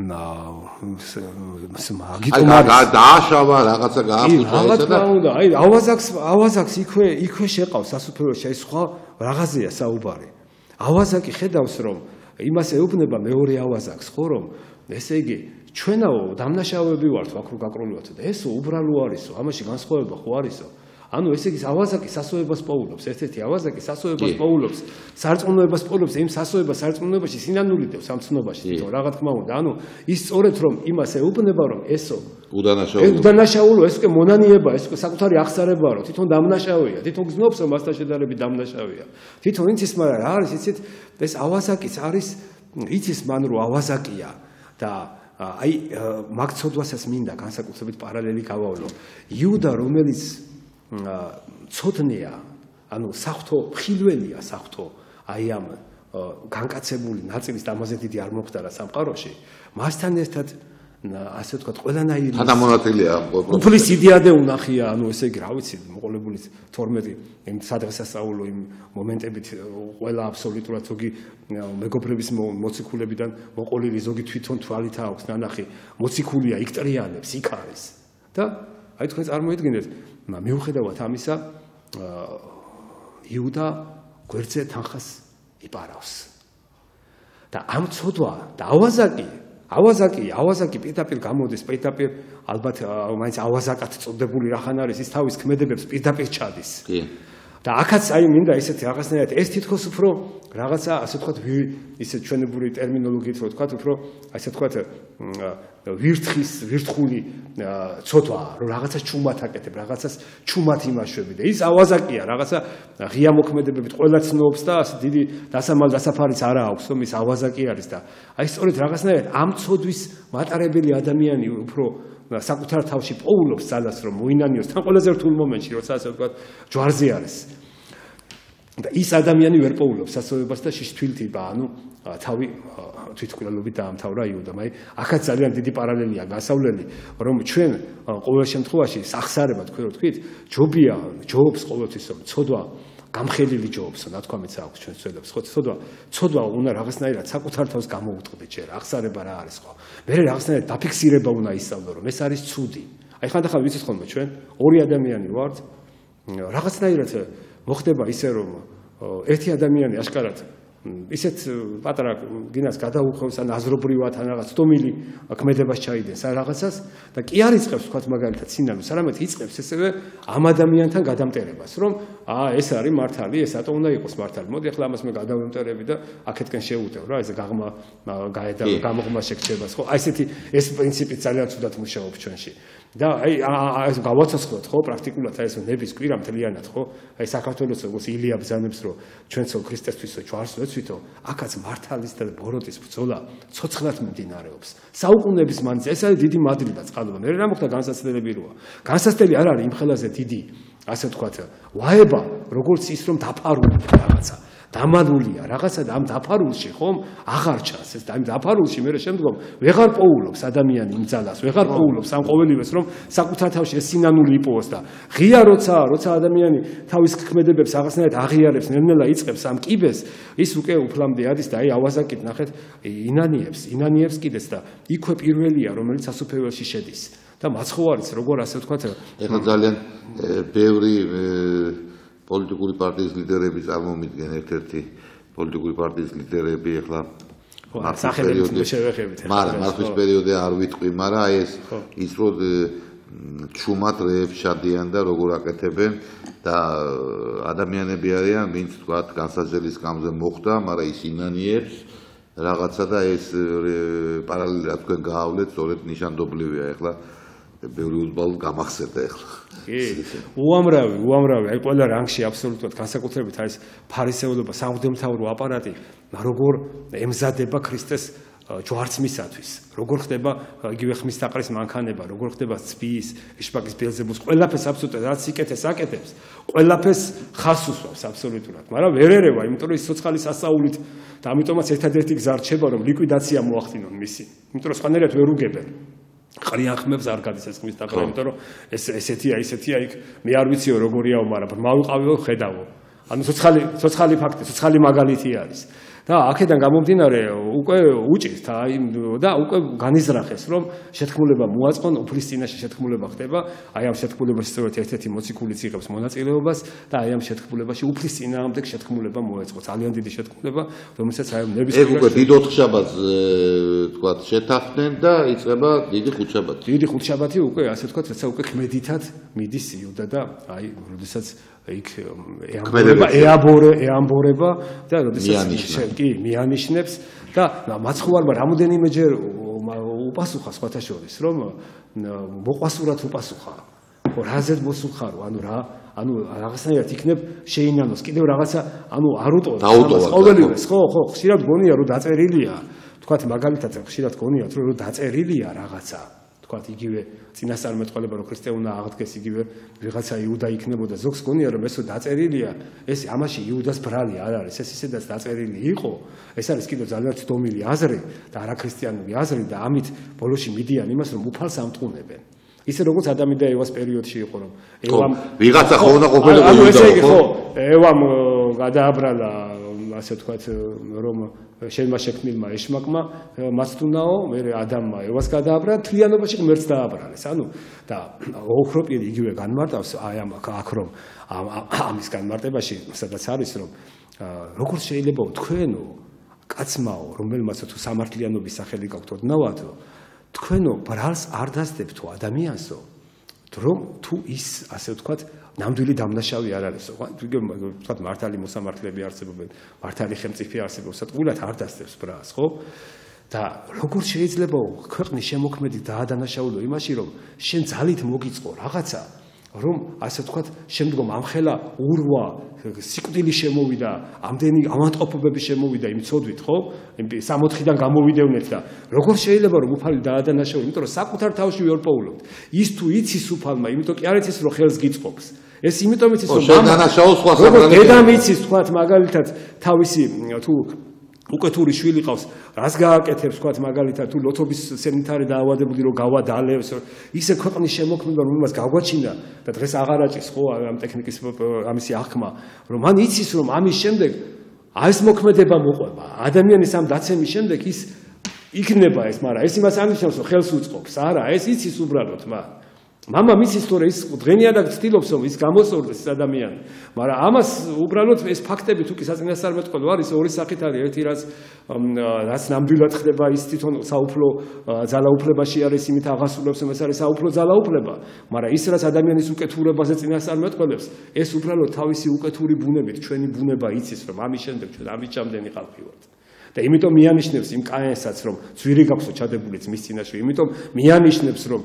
მაგიტომარი დააშავა რაღაცა გააფუჭა ესა და აი ავაზაკს ავაზაკს იქვე იქვე შეყავს სასופველოში აი სხვა რაღაცია საუბარი. ავაზაკი ხედავს რომ იმას ეუბნება მეორე ავაზაკს ხო რომ ესე იგი ჩვენაო დამნაშავეები ვართ ვაკრო გაკროლივართ და ესო უბრალო არისო ამაში განსხვავება ხო არისო. ანუ ესე იგი ავაზაკი სასოებას პოულობს, ერთ-ერთი ავაზაკი სასოებას პოულობს, სარწმუნოებას პოულობს, იმ სასოებას სარწმუნოებაში სინანულიდევს ამ ცნობაში, თვითონ რა თქმა უნდა, ანუ ის სწორედ რომ იმას ეუბნება რომ ესო უდანაშაულო. უდანაშაულო, ეს უკვე მონანიება, ეს უკვე საკუთარი აღსარებაა, რომ თვითონ დამნაშავეა, თვითონ გზნობს რომ მასთან შედარებით დამნაშავეა. თვითონ იცის, მაგრამ რა არის, იცით, ეს ავაზაკიც არის, იცის მან რომ ავაზაკია და აი მაგცოდვასაც მინდა განსაკუთრებით პარალელი გავავლო. იუდა რომელიც ცოდნია, ანუ საფრთხო ხილველია საფრთხო აი ამ განკაცებული ნაწილის ამაზე დიდი არ მოხდარა სამყაროში, მასთან ერთად ასე ვთქვათ, ყველანაირი თანამონაწილეა უფლის იდეადე უნახია, ანუ ესე იგი, რა ვიცი, მოყოლებული თორმეტი იმ სადღესასწაულო იმ მომენტებით ყველა აბსოლუტურად ზოგი მეგობრების მოციქულებიდან მოყოლილი ზოგი თვითონ თვალით აქვს ნანახი, მოციქულია, იქტრიანებს, იქ არის და აი თქვენ წარმოიდგინეთ, მიუხედავად ამისა, იუდა გვერდზე თანხას იპარავს. და ამ ცოდვა და ავაზაკი, ავაზაკი, ავაზაკი პირდაპირ გამოდის, პირდაპირ ალბათ მაინც ავაზაკად წოდებული რახან არის, ის თავის ქმედებებს პირდაპირ ჩადის. კი. და აქაც აი მინდა ისეთი რაღაცნაირად ეს თითქოს უფრო რაღაცა ასე ვთქვათ ისე ჩვენებური ტერმინოლოგიით რო ვთქვათ უფრო ასე ვთქვათ ვირთხის ვირთხული ცოდვა რომ რაღაცას ჩუმად აკეთებ რაღაცას ჩუმად იმაშვები და ის ავაზაკია რაღაცა ღია მოქმედებებით ყველა ცნობს და ასე დიდი დასამალ დასაფარიც არა აქვს რომ ის ავაზაკი არის და აი სწორედ რაღაცნაირად ამ ცოდვის მატარებელი ადამიანი უფრო საკუთარ თავში პოულობს ძალას რომ მოინანიოს თან ყველაზე რთულ მომენტში როცა ასე ვთქვათ ჯვარზე არის და ის ადამიანი ვერ პოულობს სასწაულებას და შიშთვილთება ანუ თავი თვითმკვლელობით დაამთავრა იუდა მაგრამ აქაც ძალიან დიდი პარალელია გასავლელი რომ ჩვენ ყოველ შემთხვევაში სახსარება თქვენ რო თქვით ჯობია ჯობს ყოველთვის რომ ცოდვა გამხელილი ჯობს ნათქვამიც აქვს ჩვენ ცოდვებს ხო ცოდვა ცოდვა უნდა რაღაცნაირად საკუთარ თავს გამოუტყდეთ ჯერ ახსარება რა არის ხო მე რაღაცნაირად დაფიქსირება უნდა ისწავლო რომ ეს არის ცუდი აი ხანდახან ვიცით ხოლმე ჩვენ ორი ადამიანი ვართ რაღაცნაირად მოხდება ისე რომ ერთი ადამიანი აშკარად ისეთ პატარა გინას გადაუხევს ან აზრობრივად ან რაღაც სტომილი ქმედებას ჩაიდენს ან რაღაცას და კი არ იწყებს თქვათ მაგალითად სინამდვილეს არამედ იწყებს ესევე ამ ადამიანთან გადამტერებას რომ აა ეს არის მართალი ეს ატო უნდა იყოს მართალი მოდი ახლა ამას მე გადავემტერები და აქეთკენ შევუტევ რა ეს გაღმა გაედა გამოღმა შეგჩებას ხო აი ესეთი ეს პრინციპი ძალიან ცუდად მუშაობს ჩვენში და აი ეს გავაცოცხლოთ ხო პრაქტიკულად აი ეს ნების კვირა მთლიანად ხო აი საქართველოს როგორც ილია ბრძანებს რომ ჩვენცო ქრისტესთვისო ჯვარს ვეცვითო აქაც მართალის და ბოროტის ბრძოლა ცოცხლად მიმდინარეობს საუკუნეების მანძილზე ეს არის დიდი მადლი და წყალობა მე რა მოხდა განსაცდელები როა განსაცდელი არ არის იმ ხელაზე დიდი ასე ვთქვათ ვაება როგორც ის რომ დაფარულია რაღაცა დამალულია რაღაცა და ამ დაფარულში ხომ აღარ ჩანს ეს და ამ დაფარულში მე შემდგომ ვეღარ პოულობს ადამიანი იმ ძალას ვეღარ პოულობს ამ ყოველივეს რომ საკუთარ თავში ეს სინანული იპოვოს და ღია როცა როცა ადამიანი თავის ქმედებებს რაღაცნაირად აღიარებს ნელ-ნელა იწყებს ამ კიბეს ის უკვე უფლამდე არის და აი ავაზაკით ნახეთ ინანიებს ინანიებს კიდეც და იქვე პირველია რომელიც სასופველში შედის და მაცხოვარიც როგორ ასე ვთქვათ ეხლა ძალიან ბევრი პოლიტიკური პარტიის ლიდერები წარმომიდგენ ერთ-ერთი პოლიტიკური პარტიის ლიდერები ახლა მარხვის პერიოდზე არ ვიტყვი, მაგრამ აი ეს ის რო ჩუმად რეებს შადიან და როგორ აკეთებენ და ადამიანები არიან, ვინც თქვათ განსაზღვრების გამზე მოხდა, მაგრამ ის ინანიებს რაღაცა და ეს პარალელურად თქვენ გაავლეთ, სწორედ ნიშანდობლივია ახლა ბევრი უზბალო გამახსენდა ახლა. კი, უამრავი, უამრავი, აი ყველა რანგში აბსოლუტურად განსაკუთრებით არის ფარისეულობა, სამღვდელმთავრო აპარატი, როგორ ემზადება ქრისტეს ჯვარცმისათვის, როგორ ხდება იგივე ხმის დაყრის მანქანება, როგორ ხდება ცბის, ეშპაკის ბელზებუს, ყველაფერს აბსოლუტურად რაც სიკეთეს აკეთებს, ყველაფერს ხას უსვამს აბსოლუტურად, მაგრამ ვერ ერევა, იმიტომ რომ ის ცოცხალის ასაულით და ამიტომაც ერთადერთი გზა რჩება, რომ ლიკვიდაცია მოახდინონ მისი. იმიტომ რომ სხვანაირად ვერ უგებენ. ყრიან ხმებს არ გადის ეს ხმის დაყრა, იმიტომ რომ ეს ესეთია, ისეთია იქ მე არ ვიციო როგორიაო, მაგრამ მოვიყავიო, ხედავო. ანუ ცოცხალი, ცოცხალი ფაქტი, ცოცხალი მაგალითი არის. და აქედან გამომდინარე უკვე უჭირთ აი და უკვე განიზრახეს რომ შეთქმულება მოაწყონ უფლის წინაშე შეთქმულება ხდება აი ამ შეთქმულებაში სწორედ ერთ-ერთი მოციქულიც იღებს მონაწილეობას და აი ამ შეთქმულებაში უფლის წინააღმდეგ შეთქმულება მოეწყო ძალიან დიდი შეთქმულება რომელსაც აი ნების ეს უკვე დიდ ოთხშაბათზე თქვა შეთანხმდნენ და იწყება დიდი ხუთშაბათი დიდი ხუთშაბათი უკვე ასე თქვა როცა უკვე ქმედითად მიდის იუდა და აი როდესაც იქ ეამბორება ეაბორე ეამბორება და როდესაც კი მიანიშნებს და მაცხოვარმა რამოდენიმეჯერ უპასუხა სხვათა შორის რომ მოყვასურად უპასუხა რაზედ მოსუხარო ანუ რა ანუ რაღაცნაირად იქნებ შეინანოს კიდევ რაღაცა ანუ არ უტოვებს ამას ყოველივეს ხო ხო ხშირად გონია რომ დაწერილია თქვათ მაგალითად ხშირად გონიათ რომ დაწერილია რაღაცა თქვათ იგივე წინასწარმეტყველება რომ ქრისტე უნდა აღდგეს იგივე ვიღაცა იუდა იქნებოდა ზოგს გონია რომ ესო დაწერილია ეს ამაში იუდას ბრალი არ არის ეს ისედაც დაწერილი იყო ეს არის კიდევ ძალიან ცდომილი აზრი და არაქრისტიანული აზრი და ამით ბოლოში მიდიან იმას რომ უფალს ამტყუნებენ ისე როგორც ადამი და ევას პერიოდში იყო რომ ევამ ვიღაცა ხო უნდა ყოფილიყო ანუ ესე იგი ხო ევამ გადააბრალა ასე ვთქვათ რომ შენმა შექმნილმა ეშმაკმა მასტუნაო მე ადამმა ევას გადააბრა თლიანობაში ღმერთს დააბრალეს ანუ და ოქროპირი იგივე განმარტავს აი ამ აქ რომ ამის განმარტებაში სადაც არის რომ როგორც შეიძლება თქვენო კაცმაო, რომელმაც თუ სამართლიანობის სახელი გაქვთ ოდნავადო, თქვენო ბრალს არ დასდებთ თუ ადამიანსო, რომ თუ ის ასე ვთქვათ ნამდვილი დამნაშავე არ არისო. ვთქვათ მართალი მოსამართლეები არსებობენ, მართალი ხელმწიფე არსებობს, თულად არ დასდებს ბრალს, ხო? და როგორ შეიძლება ქვეყნის შემოქმედი დაადანაშაულო იმაში, რომ შენ ძალით მოგიწყო რაღაცა, რომ ასე ვთქვათ, შემდგომ ამხელა ურვა, სიკვდილი შემოვიდა, ამდენი ავადმყოფობები შემოვიდა იმ ცოდვით, ხო? სამოთხიდან გამოვიდევნეთ და როგორ შეიძლება რომ უფალი დაადანაშაულო, იმიტომ რომ საკუთარ თავში ვერ პოულობთ. ის თუ იცის უფალმა, იმიტომ კი არ იცის რომ ხელს გიწყობს. ეს იმიტომ იცის რომ დანაშაულს სხვა საბრალე. დედამ იცის, თქვათ მაგალითად თავისი თუ უკეთური შვილი ყავს, რას გააკეთებს, თქვათ მაგალითად თუ ლოთობის სენიტარი დაავადებული რომ გავადალევს, ისე ქვეყნის შემოქმედება რომ იმას გაგვაჩინა და დღეს აღარ აჭის ხო ამ ტექნიკის ამისი აღქმა, რომ მან იცის რომ ამის შემდეგ ეს მოქმედება მოყვება. ადამიანის ამ დაცემის შემდეგ ის იქნება ეს, მაგრამ ეს იმას ანიშნავს რომ ხელს უწყობს, არა, ეს იცის უბრალოდ მან. მამა მისის თორე ის დღენიადად ცდილობს რომ ის გამოსწორდეს ეს ადამიანი, მაგრამ ამას უბრალოდ ეს ფაქტები თუ კი საწინასწარმეტყველო არის ორი სახით არის, ერთი რაც რაც ნამდვილად ხდება ის თვითონ საუფლო ძალაუფლებაში არის, იმით აღასრულებს რომ ეს არის საუფლო ძალაუფლება, მაგრამ ის რაც ადამიანის უკეთურებაზე წინასწარმეტყველებს, ეს უბრალოდ თავისი უკეთური ბუნებით ჩვენი ბუნება იცის რომ ამის შემდეგ ჩვენ ამის ჭამდენი ხალხი ვართ. და იმიტომ მიანიშნებს იმ კაენსაც რომ ძვირი გაქვსო ჩადებული ძმის წინაშე, იმიტომ მიანიშნებს რომ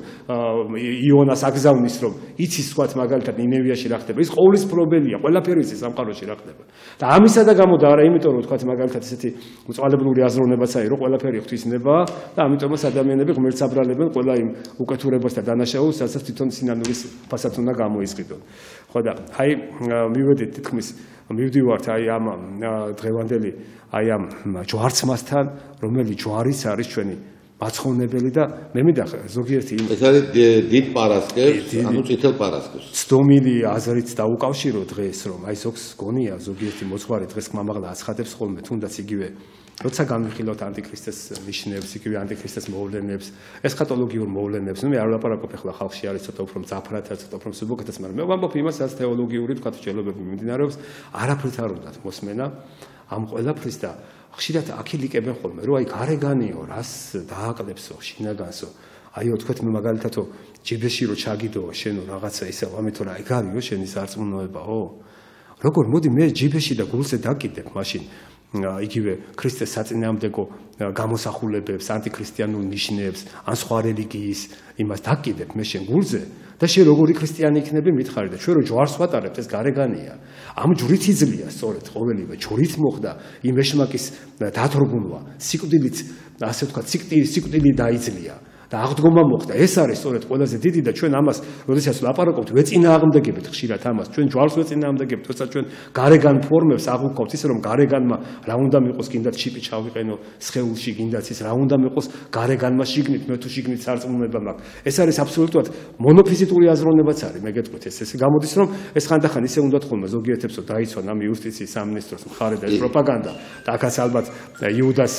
იონას აგზავნის რომ იცის თქვათ მაგალითად ნინევიაში რა ხდება, ის ყოვლის პრობელია, ყველაფერი იცის სამყაროში რა ხდება. და ამისა და გამო და არა იმიტომ რომ თქვათ მაგალითად ესეთი უწყალებლური აზროვნებაც არის რომ ყველაფერი ღვთისნებაა და ამიტომაც ადამიანები ღმერთს აბრალებენ ყველა იმ უკეთურებას და დანაშაულს, რასაც თვითონ სინანულის ფასად უნდა გამოისყიდონ. ხო და აი მივედით თითქმის მივდივართ აი ამ დღევანდელი აი ამ ჯვარცმასთან, რომელიც ჯვარიც არის ჩვენი მაცხოვნებელი და მე მინდა ზოგიერთი ეს არის დიდ პარასკევს, ანუ წითელ პარასკევს. ცდომილი აზრით დაუკავშირო დღეს, რომ აი ზოგს გონია ზოგიერთი მოძღვარი დღეს ხმამაღლა აცხადებს ხოლმე, თუნდაც იგივე როცა განვიხილავთ ანტიქრისტეს ნიშნებს, იგივე ანტიქრისტეს მოვლენებს, ესქატოლოგიურ მოვლენებს, ნუ მე არ ვლაპარაკობ ახლა ხალხში არის ცოტა უფრო მძაფრად, ცოტა უფრო მსუბუქად, მაგრამ მე ვამბობ იმას, რაც თეოლოგიური თქვა ჯელობები მიმდინარეობს, არაფრით არ უნდათ მოსმენა ამ ყველაფრის და ხშირად აქილიკებენ ხოლმე, რომ აი გარეგანიო, რას დააკლდებსო, შინაგანსო. აიო, თქვათ მე მაგალითადო ჯიბეში რო ჩაგიდოო შენო რაღაცა ისე, ამიტომ რა ეგ არისო შენი სარწმუნოებაო. როგორ მოდი მე ჯიბეში და გულზე დაკიდებ მაშინ იგივე ქრისტეს საწინააღმდეგო გამოსახულებებს, ანტიქრისტიანულ ნიშნებს, ან სხვა რელიგიის იმას დაკიდებ მე შენ გულზე და შენ როგორი ქრისტიანი იქნები მითხარი და ჩვენ რო ჯვარს ვატარებთ ეს გარეგანია. ამ ჯვრით იძლია სწორედ ყოველივე ჯვრით მოხდა იმ ეშმაკის დათრგუნვა, სიკვდილით, ასე ვთქვათ, სიკვდილი დაიძლია. და აღდგომა მოხდა. ეს არის სწორედ ყველაზე დიდი და ჩვენ ამას, როდესაც ლაპარაკობთ, ვეწინააღმდეგებით ხშირად ამას. ჩვენ ჯვალს ვეწინააღმდეგებით, თორსა ჩვენ გარეგან ფორმებს აღვქვავთ ისე რომ გარეგანმა რა უნდა მიყოს, გინდათ ჩიპი ჩავიყენო სხეულში, გინდათ ის რა უნდა მიყოს გარეგანმა შიგნით, მე თუ შიგნით სარწმუნება მაქვს. ეს არის აბსოლუტურად მონოფიზიტური აზროვნებაც არის, მე გეტყვით ეს. ესე გამოდის რომ ეს ხანდახან ისე უნდათ ხოლმე ზოგიერთებსო დაიცვან ამ იუსტიციის სამინისტროს მხარე და ეს პროპაგანდა. და აქაც ალბათ იუდას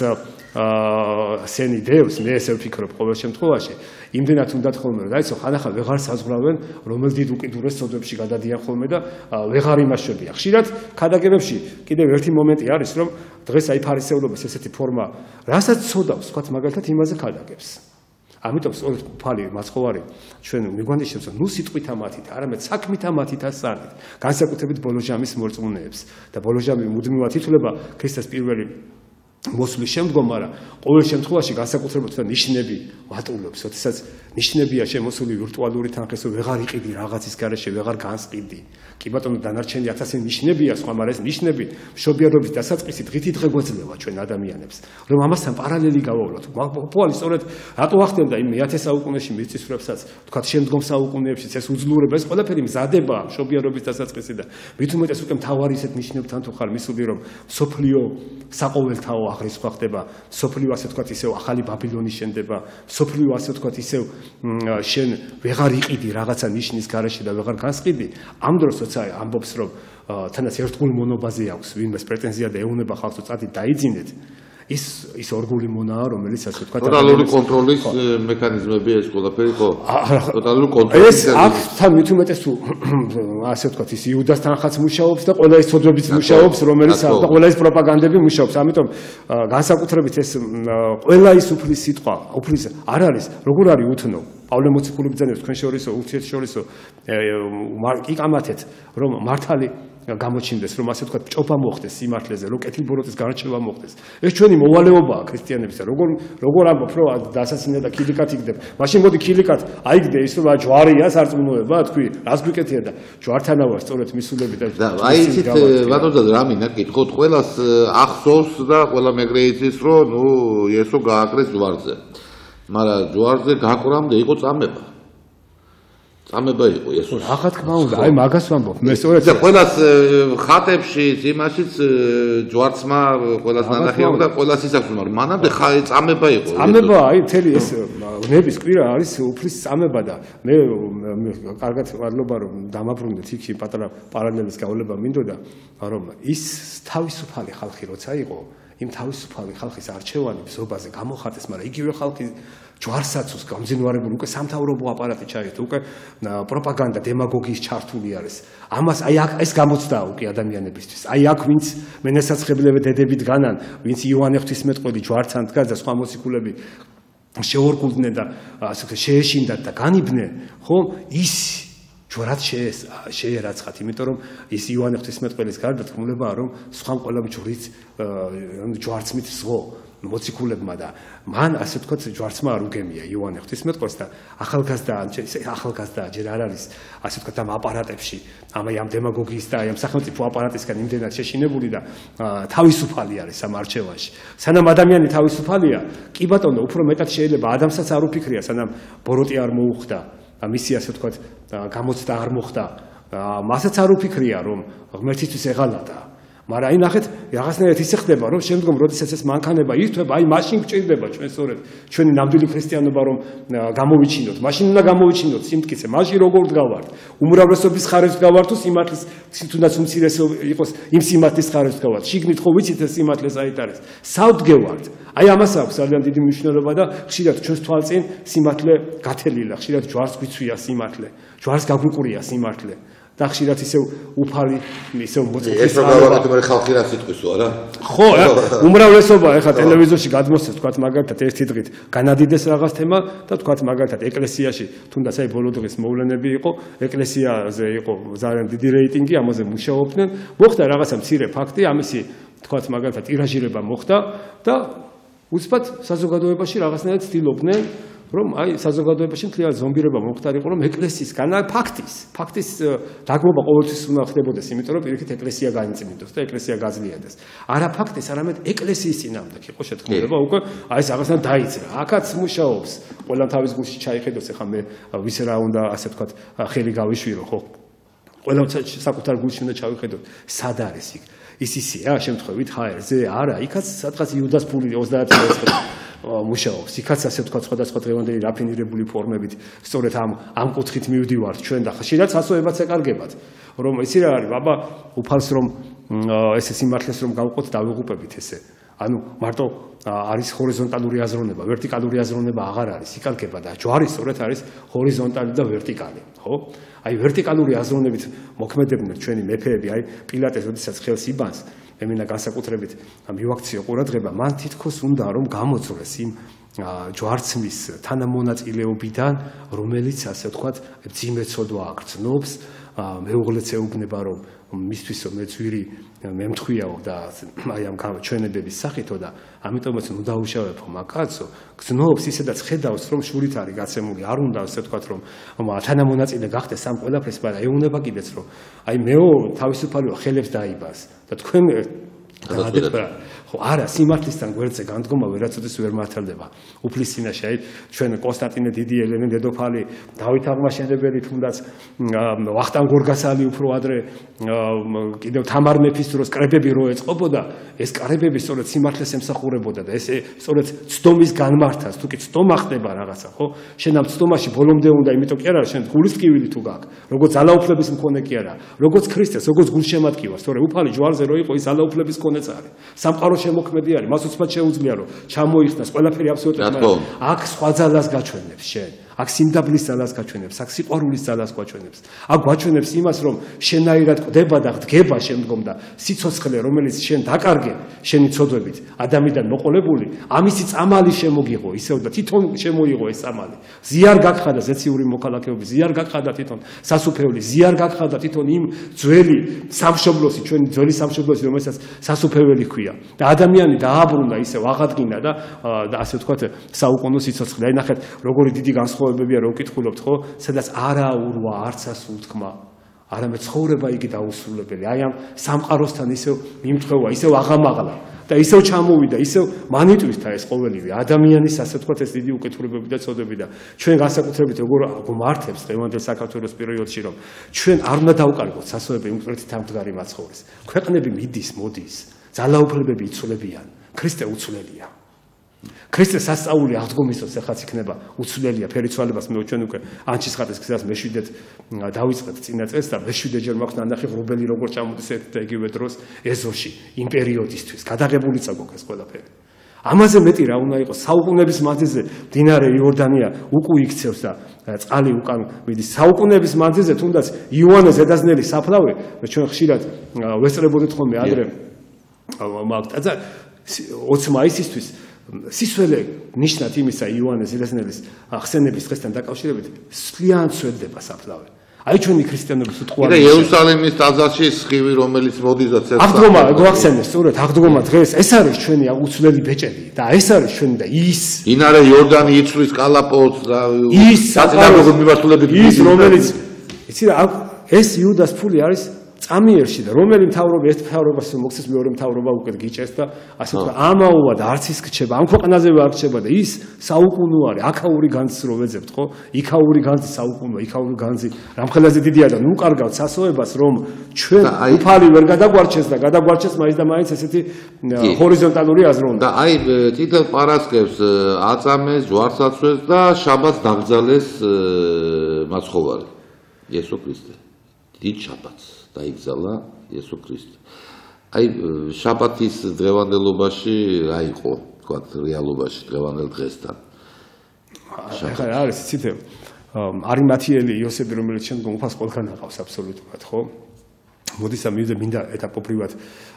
სენი დევს, მე ესე ვფიქრობ ყოველ შემთხვევაში, იმდენად უნდათ ხოლმე რომ დაიცო, ხანდახან ვეღარ საზღვრავენ, რომელ დიდ უკიდურეს ცოდვებში გადადიან ხოლმე და ვეღარ იმასშობია. ხშირად ქადაგებებში კიდევ ერთი მომენტი არის, რომ დღეს აი ფარისეულობის ესეთი ფორმა, რასაც ცოდავს, თქვათ მაგალითად იმაზე ქადაგებს. ამიტომ სწორედ უფალი მაცხოვარი ჩვენ მიგვანიშნებს, რომ ნუ სიტყვით ამათით, არამედ საქმით ამათით ასწავლით. განსაკუთრებით ბოლოჟამის მორწმუნეებს და ბოლოჟამი მუდმივად ითვლება ქრისტეს პირველი მოსვლის შემდგომ, მაგრამ ყოველ შემთხვევაში განსაკუთრებით და ნიშნები ვატულობს, როდესაც ნიშნებია შემოსული ვირტუალური თანხის, ვეღარ იყიდი რაღაცის გარეშე, ვეღარ განსყიდი. კი ბატონო, დანარჩენი ათასი ნიშნებია სხვა, მაგრამ ეს ნიშნები მშობიარობის დასაწყისი დღითი დღე გვეძლევა ჩვენ ადამიანებს, რომ ამასთან პარალელი გავავლოთ. პოალი სწორედ რატო ახდენდა იმ მეათე საუკუნეში მიწისძვრებსაც, თქვათ შემდგომ საუკუნეებშიც ეს უძლურება, ეს ყველაფერი მზადება მშობიარობის დასაწყისი და მით უმეტეს უკვე მთავარი ისეთ ნიშნებთან თუ ხარ მისული, რომ სოფლიო საყოველთაო აღრიცხვა ხდება, სოფლიო ასე ვთქვათ ისევ ახალი ბაბილონი შენდება, სოფლიო ასე ვთქვათ ისევ შენ ვეღარ იყიდი რაღაცა ნიშნის გარეშე და ვეღარ განსყიდი. ამ დროს როცა ამბობს რომ თანაც ერთგულ მონობაზე აქვს ვინმეს პრეტენზია და ეუნება ხალხს წადი დაიძინეთ, ის ის ორგული მონაა, რომელიც ასე ვთქვათ, ტოტალური კონტროლის მექანიზმები ეს ყველაფერი ხო? ტოტალური კონტროლის ეს აქთან მით უმეტეს თუ ასე ვთქვათ, ის იუდასთან ხაც მუშაობს და ყველა ის ცოდვებიც მუშაობს, რომელიც და ყველა ის პროპაგანდები მუშაობს. ამიტომ განსაკუთრებით ეს ყველა ის უფლის სიტყვა, უფლის არ არის, როგორ არის უთნო. პავლე მოციქული ბრძანებს თქვენ შორისო, ურთიერთშორისო იკამათეთ, რომ მართალი გამოჩინდეს, რომ ასე ვთქვათ, ჭობა მოხდეს სიმართლეზე, რომ კეთილბუროტის განრჩევა მოხდეს. ეს ჩვენი მოვალეობაა ქრისტიანებისა. როგორ როგორ ამბობ, რომ დასაცინე და ქილიკად იგდებ. მაშინ მოდი ქილიკად აიგდე ის, რომ ჯვარია სარწმუნოება, თქვი, რას გვიკეთია და ჯვართანა ვარ სწორედ მისულები და აი იცით ბატონო და რამინა კითხოთ, ყველას ახსოვს და ყველა მეგრე იცის, რომ ნუ იესო გააკრეს ჯვარზე. მაგრამ ჯვარზე გაკვრამდე იყო წამება. წამება იყო ეს. რა თქმა უნდა, აი მაგას ვამბობ. მე სწორედ და ყველას ხატებში, იმაშიც ჯვარცმა ყველას ნანახია და ყველას ისახს, მაგრამ მანამდე წამება იყო. წამება, აი მთელი ეს ნების კვირა არის უფლის წამება და მე კარგად მადლობა რომ დამაბრუნდეთ იქ პატარა პარალელის გავლება მინდოდა, რომ ის თავისუფალი ხალხი როცა იყო, იმ თავისუფალი ხალხის არჩევანი ბზობაზე გამოხატეს, მაგრამ იგივე ხალხი ჯვარსაცოს გამძინვარებული უკვე სამთავრობო აპარატი ჩაერთო, უკვე პროპაგანდა, დემაგოგიის ჩართული არის. ამას აი აქ ეს გამოცდაა უკვე ადამიანებისთვის. აი აქ ვინც მენასაცხებლები დედები დგანან, ვინც იოანე ღვთისმეტყველი ჯვართან დგას და სხვა მოციქულები შეორგულდნენ და ასე ვთქვათ, შეეშინდათ და განიბდნენ, ხო? ის ჯვარად შეერაცხათ, იმიტომ რომ ის იოანე ღვთისმეტყველის გარდა თქმულებაა, რომ სხვა ყველა ჯვრიც ჯვარცმით ზღო მოციქულებმა და მან ასე ვთქვათ ჯვარცმა არ უგემია იოანე ღვთისმეტყველს და ახალგაზრდა ახალგაზრდა ჯერ არ არის ასე ვთქვათ ამ აპარატებში ამ ამ დემაგოგიის და ამ სახელმწიფო აპარატისგან იმდენად შეშინებული და თავისუფალი არის ამ არჩევანში. სანამ ადამიანი თავისუფალია, კი ბატონო, უფრო მეტად შეიძლება ადამიანსაც არ უფიქრია, სანამ ბოროტი არ მოუხდა. მისი ასე ვთქვათ გამოცდა არ მოხდა, მასაც არ უფიქრია, რომ ღმერთისთვის ეღალატა. მაგრამ აი ნახეთ, რაღაცნაირად ისე ხდება, რომ შემდგომ როდესაც ეს მანქანება ირთვება, აი მაშინ გჭირდება ჩვენ სწორედ ჩვენი ნამდვილი ქრისტიანობა რომ გამოვიჩინოთ. მაშინ უნდა გამოვიჩინოთ სიმტკიცე, მაშინ როგორ დგავართ? უმრავლესობის ხარეს დგავართ თუ სიმართლის თუნდაც უმცირესო იყოს იმ სიმართლის ხარეს დგავართ? შიგნით ხო ვიცით ეს სიმართლე საით არის? სავდგევართ. აი ამას აქვს ძალიან დიდი მნიშვნელობა და ხშირად ჩვენს თვალწინ სიმართლე გათელილა, ხშირად ჯვარს გვიცვია სიმართლე, ჯვარს გაგვიყურია სიმართლე. და ხშირად ისევ უფალი, ისევ მოწყვეტილი. ეს რა გავაკეთე, ხალხი რა სიტყვისო, არა? ხო, უმრავლესობა ეხლა ტელევიზორში გადმოსცეს, თქვათ მაგალითად ერთი დღით განადიდეს რაღაც თემა და თქვათ მაგალითად ეკლესიაში, თუნდაც აი ბოლო დღის მოვლენები იყო, ეკლესიაზე იყო ძალიან დიდი რეიტინგი, ამაზე მუშაობდნენ. მოხდა რაღაცა მცირე ფაქტი, ამისი თქვათ მაგალითად ტირაჟირება მოხდა და უცბად საზოგადოებაში რაღაცნაირად ცდილობდნენ რომ აი საზოგადოებაში მთლიან ზომბირება მომხდარიყო, რომ ეკლესიისგან ფაქტის, ფაქტის დაგმობა ყოველთვის უნდა ხდებოდეს, იმიტომ რომ პირიქით ეკლესია გაიმწმინდოს და ეკლესია გაძლიერდეს. არა ფაქტის, არამედ ეკლესიის წინააღმდეგ იყო შეთქმულება, უკვე აი ეს რაღაცა დაიძრა. აქაც მუშაობს, ყველამ თავის გულში ჩაიხედოს, ეხლა მე ვის რა უნდა ასე ვთქვათ, ხელი გავიშვირო, ხო? ყველამ საკუთარ გულში უნდა ჩავიხედოთ, სად არის იქ? ის ისია, შემთხვევით ჰაერზე? არა, იქაც სადღაც იუდას ფული ოცდაათი წელი მუშაობს. იქაც ასე ვთქვათ, სხვადასხვა დღევანდელი რაფინირებული ფორმებით, სწორედ ამ ამ კუთხით მივდივართ ჩვენ და ხშირად ასოებაც ეკარგებათ, რომ ისი რა არის, აბა უფალს რომ ესე სიმართლეს რომ გავყოთ, დავიღუპებით ესე. ანუ მარტო არის ჰორიზონტალური აზროვნება, ვერტიკალური აზროვნება აღარ არის, იკარგება და ჯვარი სწორედ არის ჰორიზონტალი და ვერტიკალი, ხო? აი ვერტიკალური აზროვნებით მოქმედებდნენ ჩვენი მეფეები, აი პილატეს როდესაც ხელს იბანს, ემინა განსაკუთრებით მივაქციო ყურადღება, მან თითქოს უნდა რომ გამოძრეს იმ ჯვარცმის თანამონაწილეობიდან, რომელიც ასე ვთქვათ, ძიმეცოდვა აგრძნობს, მეუღლეც ეუბნება რომ მისთვისო მე ძვირი მემთხვიაო და აი ამ ჩვენებების სახითო და ამიტომაც ნუ დაუშავებო მაგაცო გზნობს ისედაც ხედავს რომ შურით არის გაცემული არ უნდა ასე ვთქვათ რომ თანამონაწილე გახდეს ამ ყველაფერს მაგრამ ეუნება კიდეც რომ აი მეო თავისუფალიო ხელებს დაიბას და თქვენ გადადებრა ხო არა სიმართლისთან გვერდზე განდგომა ვერაცოდეს ვერ მართლდება უფლის წინაშე აი ჩვენ კონსტანტინე დიდი ელენე დედოფალი დავით აღმაშენებელი თუნდაც ვახტანგ გორგასალი უფრო ადრე კიდევ თამარ მეფის დროს კრებები რო ეწყობოდა ეს კრებები სწორედ სიმართლეს ემსახურებოდა და ეს სწორედ ცდომის განმართას თუ კი ცდომა ხდება რაღაცა ხო შენ ამ ცდომაში ბოლომდე უნდა იმიტომ კი არა შენ გულის ტკივილი თუ გაქვს როგორც ძალაუფლების მქონე კი არა როგორც ქრისტეს როგორც გულშემატკივარ სწორედ უფალი ჯვარზე რო იყო ის ძალაუფლების მქონე მეწარი. სამყარო შემოქმედი არის, მას უცბად შეუძლია რომ ჩამოიხსნას ყველაფერი აბსოლუტურად. აქ სხვა ძალას გაჩვენებს შენ. აქ სიმდაბლის ძალას გაჩვენებს, აქ სიყვარულის ძალას გაჩვენებს. აქ გაჩვენებს იმას, რომ შენაირად ყვდება და დგება შემდგომ და სიცოცხლე, რომელიც შენ დაკარგე შენი ცოდვებით, ადამიანიდან მოყოლებული, ამისი წამალი შემოგიღო, ისევ და თვითონ შემოიღო ეს წამალი. ზიარ გაგხადა ზეციური მოქალაქეობის, ზიარ გაგხადა თვითონ სასუფეველი, ზიარ გაგხადა თვითონ იმ ძველი სამშობლოსი, ჩვენი ძველი სამშობლოსი, რომელსაც სასუფეველი ჰქვია. და ადამიანი დააბრუნდა ისევ აღადგინა და და ასე ვთქვათ, საუკუნო სიცოცხლე. აი ნახეთ, როგორი დიდი განსხვავებებია რო ვკითხულობთ, ხო? სადაც არა ურვა, არცას უთქმა, არამედ ცხოვრება იგი დაუსრულებელი. აი ამ სამყაროსთან ისევ მიმთხვევა, ისევ აღამაღლა და ისევ ჩამოვიდა, ისევ მანიტვირთა ეს ყოველივე ადამიანის, ასე ვთქვათ, ეს დიდი უკეთურებები და წოდები და ჩვენ განსაკუთრებით როგორ გვმართებს დღევანდელ საქართველოს პერიოდში, რომ ჩვენ არ უნდა დავკარგოთ სასწაულები იმკვეთით ამდგარი მაცხოვრის. ქვეყნები მიდის, მოდის, ძალაუფლებები იცვლებიან, ქრისტე უცვლელია. ქრისტეს სასწაული აღდგომისას ახაც იქნება უცვლელია ფერიცვალებას მე ჩვენ უკვე ანჩისხატის გზას მეშვიდეთ დავიწყეთ წინა წელს და მეშვიდეჯერ მაქვს ნანახი ღრუბელი როგორ ჩამოდის ერთ და იგივე დროს ეზოში იმ პერიოდისთვის გადაღებული წაგოქეს ყველაფერი. ამაზე მეტი რა უნდა იყოს საუკუნეების მანძილზე მდინარე იორდანია უკუ იქცევს და წყალი უკან მიდის საუკუნეების მანძილზე თუნდაც იოანე ზედაზნელი საფლავი ჩვენ ხშირად ვესწრებოდით ხოლმე ადრე მაგ და ოცი მაისისთვის სისველე ნიშნად იმისა იოანე ზედაზნელის ხსენების დღესთან დაკავშირებით სლიან ცვეთდება საფლავი. აი ჩვენი ქრისტიანობის უთხოვარი. და იერუსალიმის ტაძარში სხივი რომელიც მოდის და ცეცხლს. აღდგომა გვახსენეს სწორედ აღდგომა დღეს ეს არის ჩვენი უცვლელი ბეჭედი და ეს არის ჩვენი და ის ინარე იორდანი იცვლის კალაპოტს და ის საწინააღმდეგო მიმართულებით ის რომელიც იცი რა ეს იუდას ფული არის წამიერში და რომელი მთავრობა ერთ მთავრობას მოხსეს მეორე მთავრობა უკვე გიჭერს და ასე ვთქვა ამაოა და არც ის გრჩება ამ ქვეყანაზევე არ გრჩება და ის საუკუნო არის აქაური განძს რო ვეძებთ ხო იქაური განძი საუკუნო იქაური განძი რამხელაზე დიდია და ნუ კარგავთ სასოებას რომ ჩვენ უფალი ვერ გადაგვარჩეს და გადაგვარჩეს მაინც და მაინც ესეთი ჰორიზონტალური აზრო უნდა და აი თითო პარასკევს აწამეს ჯვარს აცვეს და შაბათს დაგძალეს მაცხოვარი იესო ქრისტე დიდ შაბათს დაიგზალა იესო ქრისტე. აი შაბათის დღევანდელობაში რა იყო, თქვათ, რეალობაში დღევანდელ დღესთან? ახლა არის იცით არიმათიელი იოსები რომელიც შემდგომ უფალს ყველგან აყავს აბსოლუტურად, ხო? მოდის და მივიდე მინდა ეტაპობრივად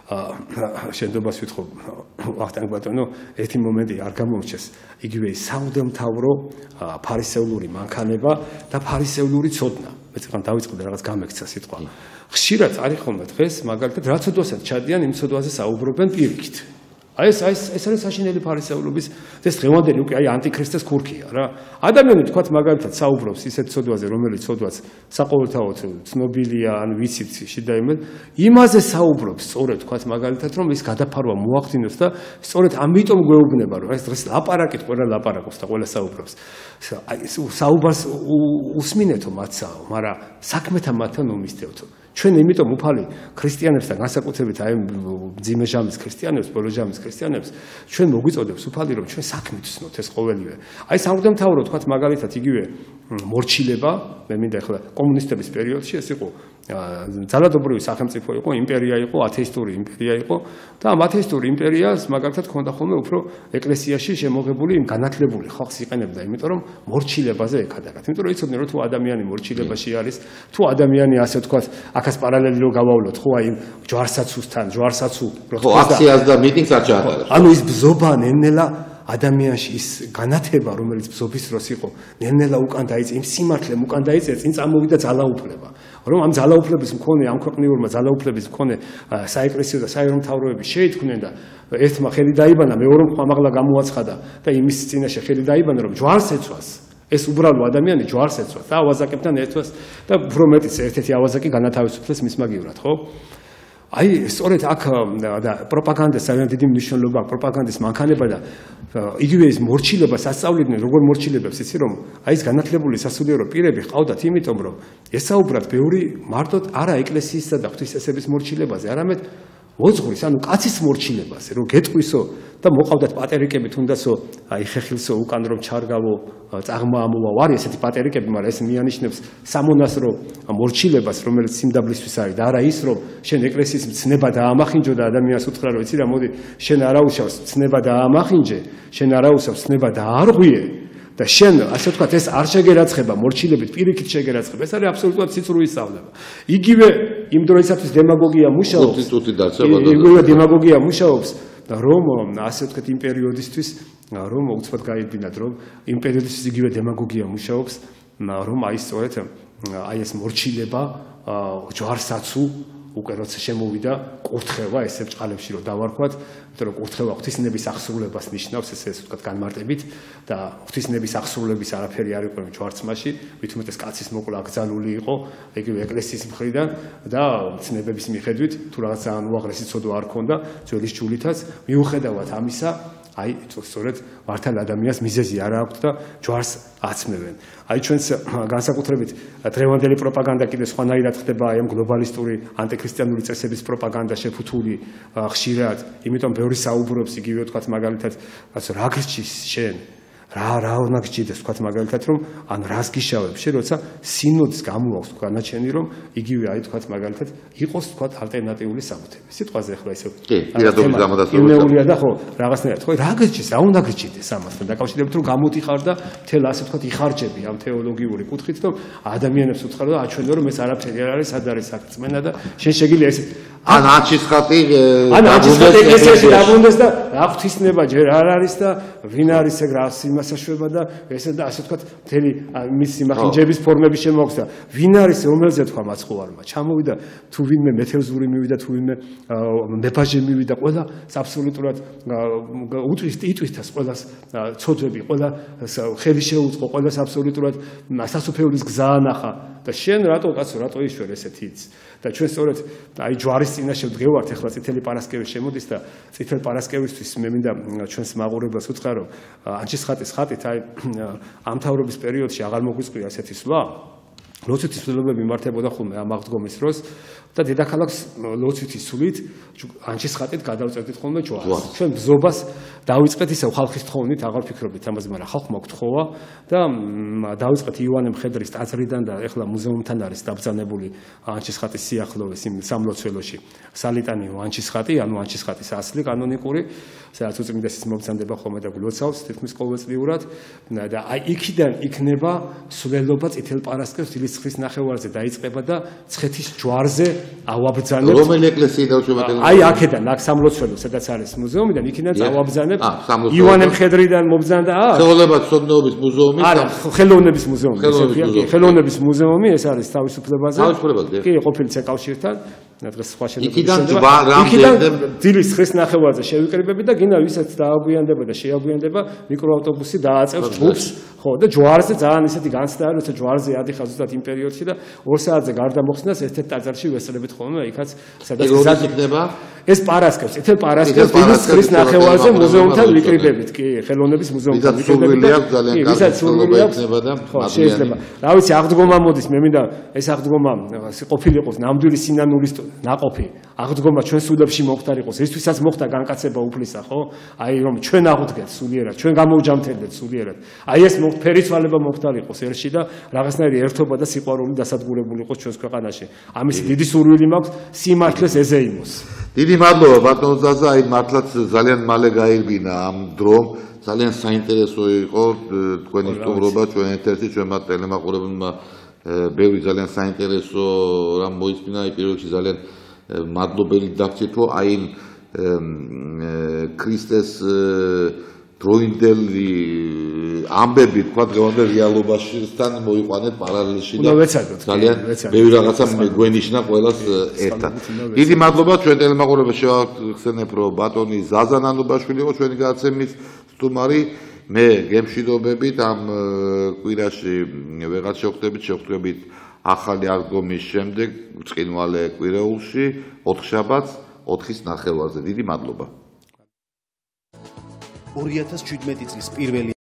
შენდობას ვითხოვ ვახტანგ ბატონო ერთი მომენტი არ გამომრჩეს იგივე საუდემთავრო ფარისეულური მანქანება და ფარისეულური ცოდნა მე წეგან დავიწყდა რაღაც გამექცა სიტყვა ხშირად არის ხოლმე დღეს მაგალითად რა ცოდვასაც ჩადიან იმ ცოდვაზე საუბრობენ პირიქით აი ეს ეს ეს არის საშინელი ფარისეულობის ეს დღევანდელი უკვე აი ანტიქრისტეს ქურქია რა ადამიანი თქვათ მაგალითად საუბრობს ისეთ ცოდვაზე რომელიც ცოდვაც საყოველთაოდ ცნობილია ან ვიცით შედაიმედ იმაზე საუბრობს სწორედ თქვათ მაგალითად რომ ის გადაფარვა მოახდინოს და სწორედ ამიტომ გვეუბნება რომ ეს დღეს ლაპარაკით ყველა ლაპარაკობს და ყველა საუბრობს აი საუბარს უსმინეთო მათსაო მაგრამ საქმეთა მათთან უმისდევთო ჩვენ იმიტომ უფალი ქრისტიანებსთან განსაკუთრებით აი ძიმე ჟამის ქრისტიანებს, ბოლო ჟამის ქრისტიანებს ჩვენ მოგვიწოდებს უფალი რომ ჩვენ საქმით ვცნოთ ეს ყოველივე. აი საუდემთავრო თქვათ მაგალითად იგივე მორჩილება, მე მინდა ახლა კომუნისტების პერიოდში ეს იყო ძალადობრივი სახელმწიფო იყო, იმპერია იყო, ათეისტური იმპერია იყო და ამ ათეისტური იმპერიას მაგალითად ჰქონდა ხოლმე უფრო ეკლესიაში შემოღებული იმ განათლებული ხალხს იყენებდა, იმიტომ რომ მორჩილებაზე ეკადაგათ. იმიტომ რომ იცოდნენ რომ თუ ადამიანი მორჩილებაში არის, თუ ადამიანი ასე ვთქვათ აქაც პარალელი რო გავავლოთ ხო აი ჯვარსაცუსთან, ჯვარსაცუ რო ხო აქციას და მიტინგს არ ჩაატარებს. ანუ ის ბზობა ნელ-ნელა ადამიანში ის განათება რომელიც ბზობის დროს იყო ნელ-ნელა უკან დაიწე იმ სიმართლემ უკან დაიწე წინ წამოვიდა ძალაუფლება რომ ამ ძალაუფლების მქონე ამ ქვეყნიურმა ძალაუფლების მქონე საეკლესიო და საეროვნთავროები შეითქმნენ და ერთმა ხელი დაიბანა მეორემ ხმამაღლა გამოაცხადა და იმის წინაშე ხელი დაიბანა რომ ჯვარს ეცვას ეს უბრალო ადამიანი ჯვარს ეცვას და ავაზაკებთან ერთვას და უფრო მეტიც ერთ-ერთი ავაზაკი განათავისუფლეს მის მაგივრად ხო აი სწორედ აქ და პროპაგანდა ძალიან დიდი მნიშვნელობა აქვს პროპაგანდის მანქანება და იგივე ის მორჩილება სასწავლიდნენ როგორ მორჩილებებს იცი რომ აი ეს განათლებული სასულიერო პირები ყავდათ იმიტომ რომ ესაუბრათ ბევრი მარტოდ არა ეკლესიისა და ღვთისმსახურების მორჩილებაზე არამედ მოძღვრის, ანუ კაცის მორჩილებაზე, რომ გეტყვისო და მოყავდათ პატერიკები თუნდაცო აი ხეხილსო უკან რომ ჩარგავო წაღმა ამოვა ვარი ესეთი პატერიკები, მაგრამ ეს მიანიშნებს სამონასტრო მორჩილებას, რომელიც სიმდაბლისთვის არის და არა ის რომ შენ ეკლესიის მცნება დაამახინჯო და ადამიანს უთხრა რომ იცი რა მოდი შენ არა უშავს მცნება დაამახინჯე, შენ არა უსავს მცნება დაარღვიე და შენ ასე ვთქვათ ეს არ შეგერაცხება მორჩილებით პირიქით შეგერაცხება, ეს არის აბსოლუტურად ციცრუის სწავლება. იგივე იმ დროისათვის დემაგოგია მუშაობს. იგივე დემაგოგია მუშაობს რომ ასე ვთქვათ იმ პერიოდისთვის რომ უცბად გაიდინათ რომ იმ პერიოდისთვის იგივე დემაგოგია მუშაობს რომ აი სწორედ აი ეს მორჩილება ჯვარსაცუ უკვე როცა შემოვიდა კურთხევა ესე ბჭყალებში რომ დავარქვათ, იმიტომ რომ კურთხევა ღვთისნების აღსრულებას ნიშნავს, ესე ვთქვათ განმარტებით და ღვთისნების აღსრულების არაფერი არ იყო ჯვარცმაში, მით უმეტეს კაცის მოკვლა აკრძალული იყო იგივე ეკლესიის მხრიდან და ცნებების მიხედვით თუ რაღაც ძალიან უაღრესი ცოდვა არ ქონდა ძველი ჯულითაც, მიუხედავად ამისა აი სწორედ მართალ ადამიანს მიზეზი არ აქვს და ჯვარს აცმევენ. აი ჩვენს განსაკუთრებით დღევანდელი პროპაგანდა კიდე სხვანაირად ხდება, აი ამ გლობალისტური ანტიქრისტიანული წესების პროპაგანდა შეფუთული ხშირად, იმიტომ ბევრი საუბრობს იგივე ვთქვათ მაგალითად, რა გრჩის შენ რა რა უნდა გჭირდეს ვთქვათ მაგალითად რომ ან რას გიშავებ შე როცა სინოდის გამოაქვს განაჩენი რომ იგივე აი ვთქვათ მაგალითად იყოს ვთქვათ ალტერნატიული საბუთები სიტყვაზე ახლა ესე კი პირადობის გამოდასწრება იმეულია და ხო რაღაცნაირად ხო რა გრჩის რა უნდა გრჩიდეს ამასთან დაკავშირებით რომ გამოდიხარ და მთელ ასე ვთქვათ იხარჯები ამ თეოლოგიური კუთხით რომ ადამიანებს უცხარო და აჩვენო რომ ეს არაფერი არ არის სად არის საქმენა და შენ შეგიძლია ესე ან აჩისხატი ან აჩისხატი ეკლესიაში დაბრუნდეს და რა ღვთისნება ჯერ არ არის და ვინ არის ეგ რას იმასაშვება და ესე და ასე ვთქვათ მთელი მის სიმახინჯების ფორმები შემოაქვს და ვინ არის რომელზე თქვა მაცხოვარმა ჩამოვიდა თუ ვინმე მეთევზური მივიდა თუ ვინმე მეფაჟე მივიდა ყველა აბსოლუტურად უტვის იტვისთას ყველას ცოდვები ყველა ხელი შეუწყო ყველას აბსოლუტურად სასופეულის გზა ანახა და შენ რატო კაცო რატო იშვერ ესეთიც და ჩვენ სწორედ აი ჯვარის წინაშე ვდგევართ ახლა წითელი პარასკევი შემოდის და წითელ პარასკევისთვის მე მინდა ჩვენს მაყურებლებს უთხრა რომ ანჩისხატის ხატით აი ამ თავრობის პერიოდში აღარ მოგვიწყვია ესეთი სვლა ლოცვითის სვლებები მართებოდა ხოლმე ამ აღდგომის დროს და დედაქალაქს ლოცვითის სულით ანჩისხატით გადავწერდით ხოლმე ჯვარს ჩვენ ბზობას დავიწყეთ ისევ ხალხის თხოვნით აღარ ფიქრობთ ამაზე მაგრამ ხალხმა გთხოვა და დავიწყეთ ივანე მხედრის ტაძრიდან და ეხლა მუზეუმთან არის დაბრძანებული ანჩისხატის სიახლოვეს იმ სამლოცველოში სალიტანი ანჩისხატი ანუ ანჩისხატის ასლი კანონიკური სადაც უწმინდესის მობრძანდება ხოლმე და გლოცავს თითქმის ყოველწლიურად და აი იქიდან იქნება სულელობა წითელ პარასკევს დილის ცხრის ნახევარზე დაიწყება და ცხეთის ჯვარზე ავაბრძანებთ რომელი ეკლესია დაუშვება აი აქედან აქ სამლოცველო სადაც არის მუზეუმიდან იქიდან ავაბრძანებთ ივანე მხედრიდან მობრძანდა აქ ხელოვნება ცოდნეობის მუზეუმი არა ხელოვნების მუზეუმი ხელოვნების მუზეუმი ეს არის თავისუფლებაზე თავისუფლებაზე კი ყოფილი ცეკავშირთან დღეს სხვა იქიდან იქიდან დილის ცხრის ნახევარზე შევიკრიბები და გინდა ვისაც დააგვიანდება და შეაგვიანდება მიკროავტობუსი დააწევს ჯგუფს ხო და ჯვარზე ძალიან ისეთი განცდა არის როცა ჯვარზე ადიხარ ზუსტად იმ პერიოდში და ორ საათზე გარდა მოხსნას ერთ-ერთ ტაძარში ვესწრებით ხოლმე იქაც სადაც იქნება ეს პარასკევს წითელ პარასკევს დილის ცხრის ნახევარზე მუზეუმთან ვიკრიბებით კი ხელოვნების მუზეუმთან ვიკრიბებით კი ვისაც სურვილი აქვს ხო შეიძლება რა ვიცი აღდგომა მოდის მე მინდა ეს აღდგომა ყოფილიყოს ნამდვილი სინანულის ნაყოფი აღდგომა ჩვენ სულებში მოხდარიყოს ესთვისაც მოხდა განკაცება უფლისა ხო აი რომ ჩვენ აღვდგეთ სულიერად ჩვენ გამოვჯამთებდეთ სულიერად აი ეს ფერიცვალება მოხდარიყოს ერში და რაღაცნაირი ერთობა და სიყვარული დასადგურებული იყოს ჩვენს ქვეყანაში ამის დიდი სურვილი მაქვს სიმართლეს ეზეიმოს დიდი მადლობა ბატონო ზაზა აი მართლაც ძალიან მალე გაირბინა ამ დრომ ძალიან საინტერესო იყო თქვენი სტუმრობა ჩვენ ერთ-ერთი ჩვენმა ტელემაყურებელმა ბევრი ძალიან საინტერესო რამ მოისმინა აი პირველ რიგში ძალიან მადლობელი დაგჭირთ რომ აი ქრისტეს დროინდელი ამბები თქვა დღევანდელ რეალობაშთან მოიყვანეთ პარალელში და ძალიან ბევრი რაღაცა გვენიშნა ყველას ერთად. დიდი მადლობა ჩვენ ტელემაყურებელს შევახსენებ რომ ბატონი ზაზა ნანუბაშვილი იყო ჩვენი გადაცემის სტუმარი მე გემშვიდობებით ამ კვირაში ვეღარ შევხვდებით შევხვდებით ახალი აღდგომის შემდეგ ბრწყინვალე კვირეულში ოთხშაბათს ოთხის ნახევარზე დიდი მადლობა ორი ათას შვიდმეტი წლის პირველი